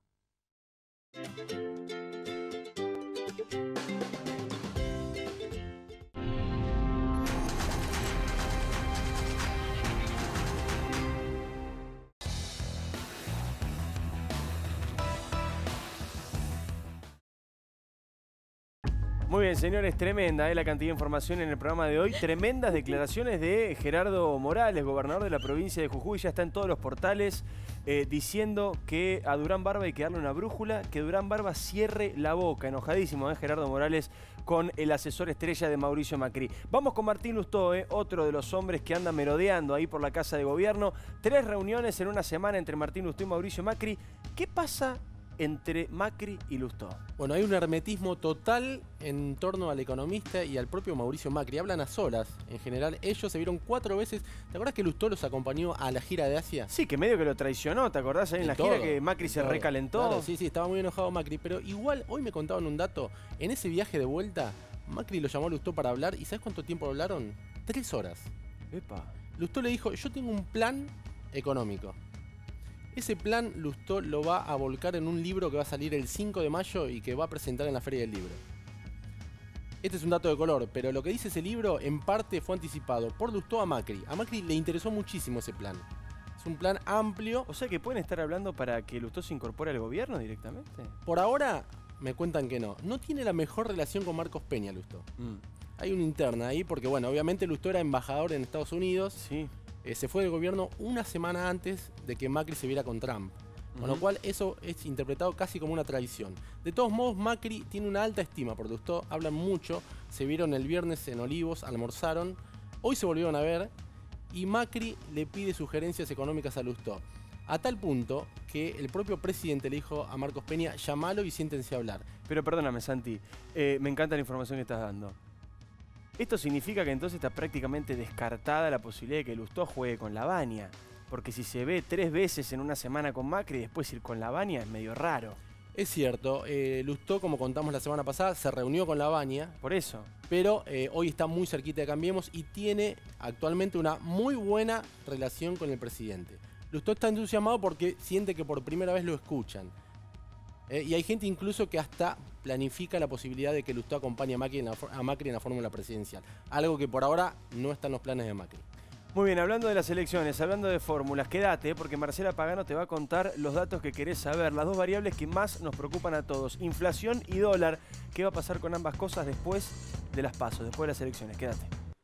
A: Muy bien, señores, tremenda ¿eh? la cantidad de información en el programa de hoy. Tremendas declaraciones de Gerardo Morales, gobernador de la provincia de Jujuy. Ya está en todos los portales eh, diciendo que a Durán Barba hay que darle una brújula, que Durán Barba cierre la boca. Enojadísimo, ¿eh? Gerardo Morales con el asesor estrella de Mauricio Macri. Vamos con Martín Lustó, ¿eh? otro de los hombres que anda merodeando ahí por la Casa de Gobierno. Tres reuniones en una semana entre Martín Lustó y Mauricio Macri. ¿Qué pasa entre Macri y Lustó?
B: Bueno, hay un hermetismo total en torno al economista y al propio Mauricio Macri. Hablan a solas, en general. Ellos se vieron cuatro veces. ¿Te acordás que Lustó los acompañó a la gira de Asia?
A: Sí, que medio que lo traicionó, ¿te acordás? Ahí en, en la todo, gira que Macri se todo. recalentó.
B: Claro, sí, sí, estaba muy enojado Macri. Pero igual, hoy me contaban un dato. En ese viaje de vuelta, Macri lo llamó a Lustó para hablar y ¿sabes cuánto tiempo hablaron? Tres horas.
A: Epa.
B: Lustó le dijo, yo tengo un plan económico. Ese plan Lustó lo va a volcar en un libro que va a salir el cinco de mayo y que va a presentar en la Feria del Libro. Este es un dato de color, pero lo que dice ese libro en parte fue anticipado por Lustó a Macri. A Macri le interesó muchísimo ese plan. Es un plan amplio.
A: O sea que pueden estar hablando para que Lustó se incorpore al gobierno directamente.
B: Por ahora me cuentan que no. No tiene la mejor relación con Marcos Peña, Lustó. Mm. Hay una interna ahí porque, bueno, obviamente Lustó era embajador en Estados Unidos.
A: Sí.
B: Eh, se fue del gobierno una semana antes de que Macri se viera con Trump. Con uh-huh. lo cual eso es interpretado casi como una traición. De todos modos, Macri tiene una alta estima por Lustó, hablan mucho, se vieron el viernes en Olivos, almorzaron, hoy se volvieron a ver y Macri le pide sugerencias económicas a Lustó. A tal punto que el propio presidente le dijo a Marcos Peña, llamalo y siéntense a hablar.
A: Pero perdóname, Santi, eh, me encanta la información que estás dando. Esto significa que entonces está prácticamente descartada la posibilidad de que Lustó juegue con Lavagna. Porque si se ve tres veces en una semana con Macri y después ir con Lavagna es medio raro.
B: Es cierto, eh, Lustó, como contamos la semana pasada, se reunió con Lavagna.
A: Por eso.
B: Pero eh, hoy está muy cerquita de Cambiemos y tiene actualmente una muy buena relación con el presidente. Lustó está entusiasmado porque siente que por primera vez lo escuchan. Eh, y hay gente incluso que hasta planifica la posibilidad de que Lustó acompañe a Macri en la, a Macri en la fórmula presidencial. Algo que por ahora no está en los planes de Macri.
A: Muy bien, hablando de las elecciones, hablando de fórmulas, quédate porque Marcela Pagano te va a contar los datos que querés saber, las dos variables que más nos preocupan a todos, inflación y dólar. ¿Qué va a pasar con ambas cosas después de las pasos, después de las elecciones? Quédate.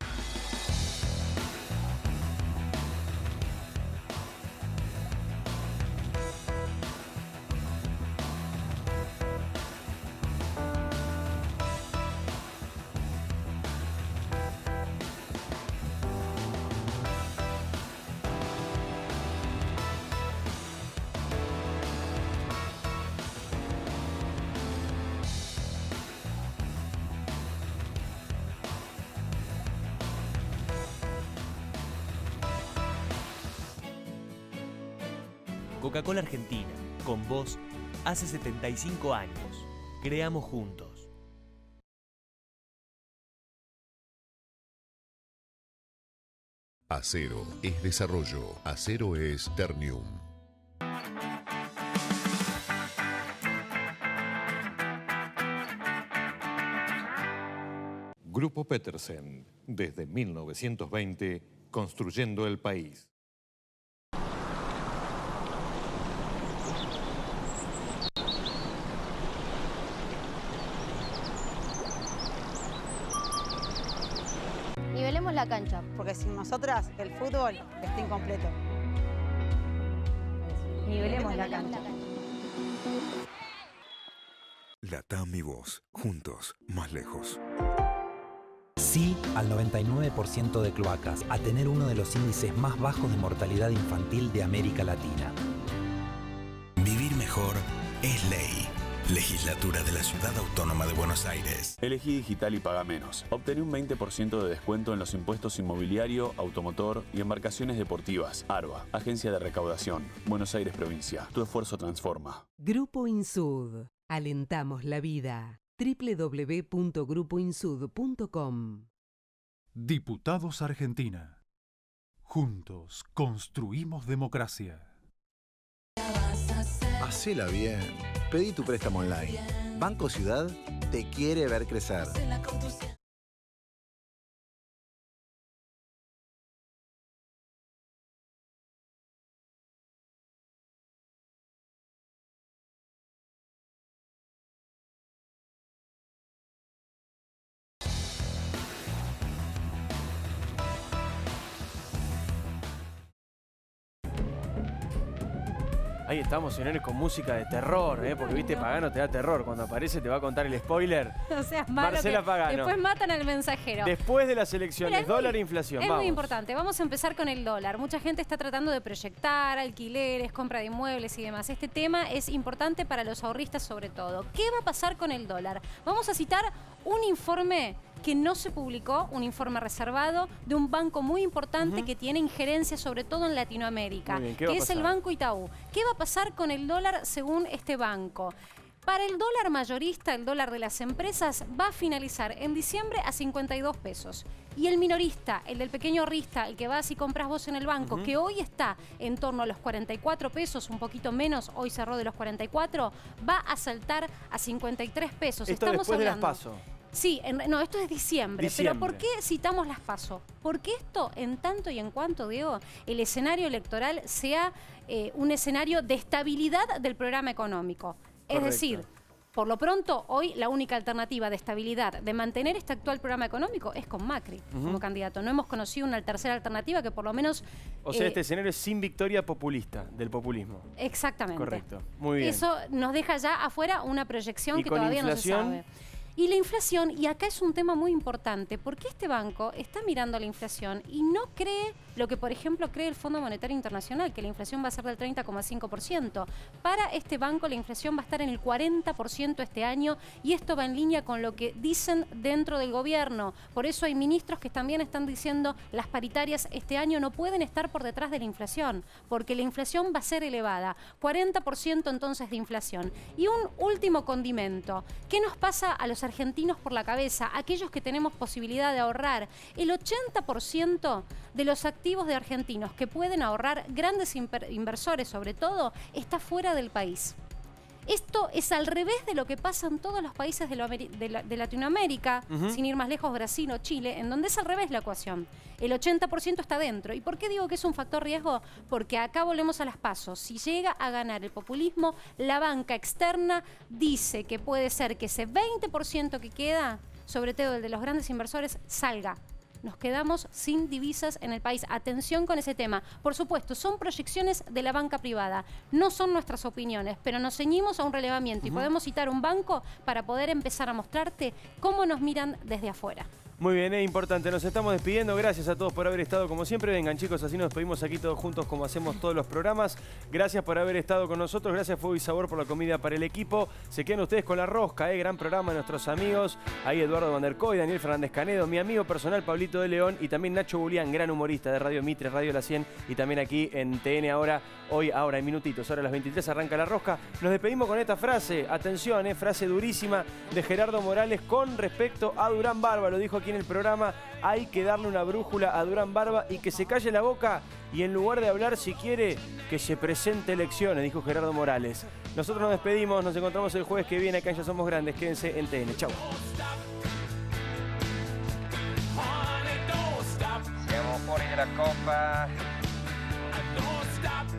J: Coca-Cola Argentina, con vos, hace setenta y cinco años. Creamos juntos.
L: Acero es desarrollo. Acero es Ternium.
Q: Grupo Petersen, desde mil novecientos veinte, construyendo el país.
R: Nivelemos la cancha, porque sin nosotras el fútbol está incompleto. Nivelemos la cancha.
S: Latam y vos, juntos, más lejos.
T: Sí al noventa y nueve por ciento de cloacas, a tener uno de los índices más bajos de mortalidad infantil de América Latina.
S: Vivir mejor es ley. Legislatura de la Ciudad Autónoma de Buenos Aires.
U: Elegí digital y paga menos. Obtené un veinte por ciento de descuento en los impuestos inmobiliario, automotor y embarcaciones deportivas. ARBA, Agencia de Recaudación. Buenos Aires Provincia. Tu esfuerzo transforma.
E: Grupo Insud. Alentamos la vida. doble u doble u doble u punto grupo insud punto com.
V: Diputados Argentina. Juntos construimos democracia.
W: Hacela bien. Pedí tu préstamo online. Banco Ciudad te quiere ver crecer.
A: Ahí estamos, señores, con música de terror, ¿eh? Porque, viste, Pagano te da terror. Cuando aparece te va a contar el spoiler.
C: O sea, es malo.
A: Marcela Pagano.
C: Después matan al mensajero.
A: Después de las elecciones,
C: Mira,
A: dólar
C: muy,
A: e inflación.
C: Es
A: Vamos.
C: muy importante. Vamos a empezar con el dólar. Mucha gente está tratando de proyectar alquileres, compra de inmuebles y demás. Este tema es importante para los ahorristas sobre todo. ¿Qué va a pasar con el dólar? Vamos a citar un informe que no se publicó, un informe reservado de un banco muy importante uh-huh. que tiene injerencia sobre todo en Latinoamérica,
A: bien,
C: que es el Banco Itaú. ¿Qué va a pasar con el dólar según este banco? Para el dólar mayorista, el dólar de las empresas, va a finalizar en diciembre a cincuenta y dos pesos. Y el minorista, el del pequeño ahorrista, el que vas y compras vos en el banco, uh-huh. que hoy está en torno a los cuarenta y cuatro pesos, un poquito menos, hoy cerró de los cuarenta y cuatro, va a saltar a cincuenta y tres pesos.
A: Esto
C: Estamos
A: después
C: hablando,
A: de las PASO.
C: Sí, en, no, esto es diciembre,
A: diciembre.
C: Pero ¿por qué citamos las PASO? Porque esto, en tanto y en cuanto, Diego, el escenario electoral sea eh, un escenario de estabilidad del programa económico. Es
A: Correcto.
C: decir, por lo pronto, hoy la única alternativa de estabilidad, de mantener este actual programa económico, es con Macri uh-huh. como candidato. No hemos conocido una tercera alternativa que por lo menos...
A: O sea,
C: eh,
A: este escenario es sin victoria populista, del populismo.
C: Exactamente.
A: Correcto, muy bien.
C: Eso nos deja ya afuera una proyección
A: ¿Y
C: que
A: con
C: todavía
A: inflación?
C: no se sabe. Y la inflación, y acá es un tema muy importante, porque este banco está mirando la inflación y no cree lo que, por ejemplo, cree el Fondo Monetario Internacional, que la inflación va a ser del treinta coma cinco por ciento. Para este banco la inflación va a estar en el cuarenta por ciento este año y esto va en línea con lo que dicen dentro del gobierno. Por eso hay ministros que también están diciendo las paritarias este año no pueden estar por detrás de la inflación, porque la inflación va a ser elevada. cuarenta por ciento entonces de inflación. Y un último condimento. ¿Qué nos pasa a los argentinos por la cabeza? Aquellos que tenemos posibilidad de ahorrar. El ochenta por ciento de los activos de argentinos que pueden ahorrar, grandes inversores sobre todo, está fuera del país. Esto es al revés de lo que pasa en todos los países de, lo, de, la, de Latinoamérica, uh-huh. sin ir más lejos, Brasil o Chile, en donde es al revés la ecuación. El ochenta por ciento está dentro. ¿Y por qué digo que es un factor riesgo? Porque acá volvemos a las PASO. Si llega a ganar el populismo, la banca externa dice que puede ser que ese veinte por ciento que queda, sobre todo el de los grandes inversores, salga. Nos quedamos sin divisas en el país. Atención con ese tema. Por supuesto, son proyecciones de la banca privada. No son nuestras opiniones, pero nos ceñimos a un relevamiento uh-huh. y podemos citar un banco para poder empezar a mostrarte cómo nos miran desde afuera.
A: Muy bien, es importante. Nos estamos despidiendo. Gracias a todos por haber estado como siempre. Vengan, chicos, así nos despedimos aquí todos juntos como hacemos todos los programas. Gracias por haber estado con nosotros. Gracias, Fuego y Sabor, por la comida para el equipo. Se quedan ustedes con La Rosca, ¿eh? Gran programa de nuestros amigos. Ahí Eduardo Van der Koy, Daniel Fernández Canedo, mi amigo personal Pablito de León y también Nacho Bulián, gran humorista de Radio Mitre, Radio La cien y también aquí en T N ahora, hoy, ahora en minutitos, ahora a las veintitrés arranca La Rosca. Nos despedimos con esta frase. Atención, ¿eh? Frase durísima de Gerardo Morales con respecto a Durán Barba. Lo dijo aquí en el programa. Hay que darle una brújula a Durán Barba y que se calle la boca y en lugar de hablar, si quiere, que se presente elecciones, dijo Gerardo Morales. Nosotros nos despedimos, nos encontramos el jueves que viene acá en Ya Somos Grandes. Quédense en T N. Chau. Siamo fuori della Coppa.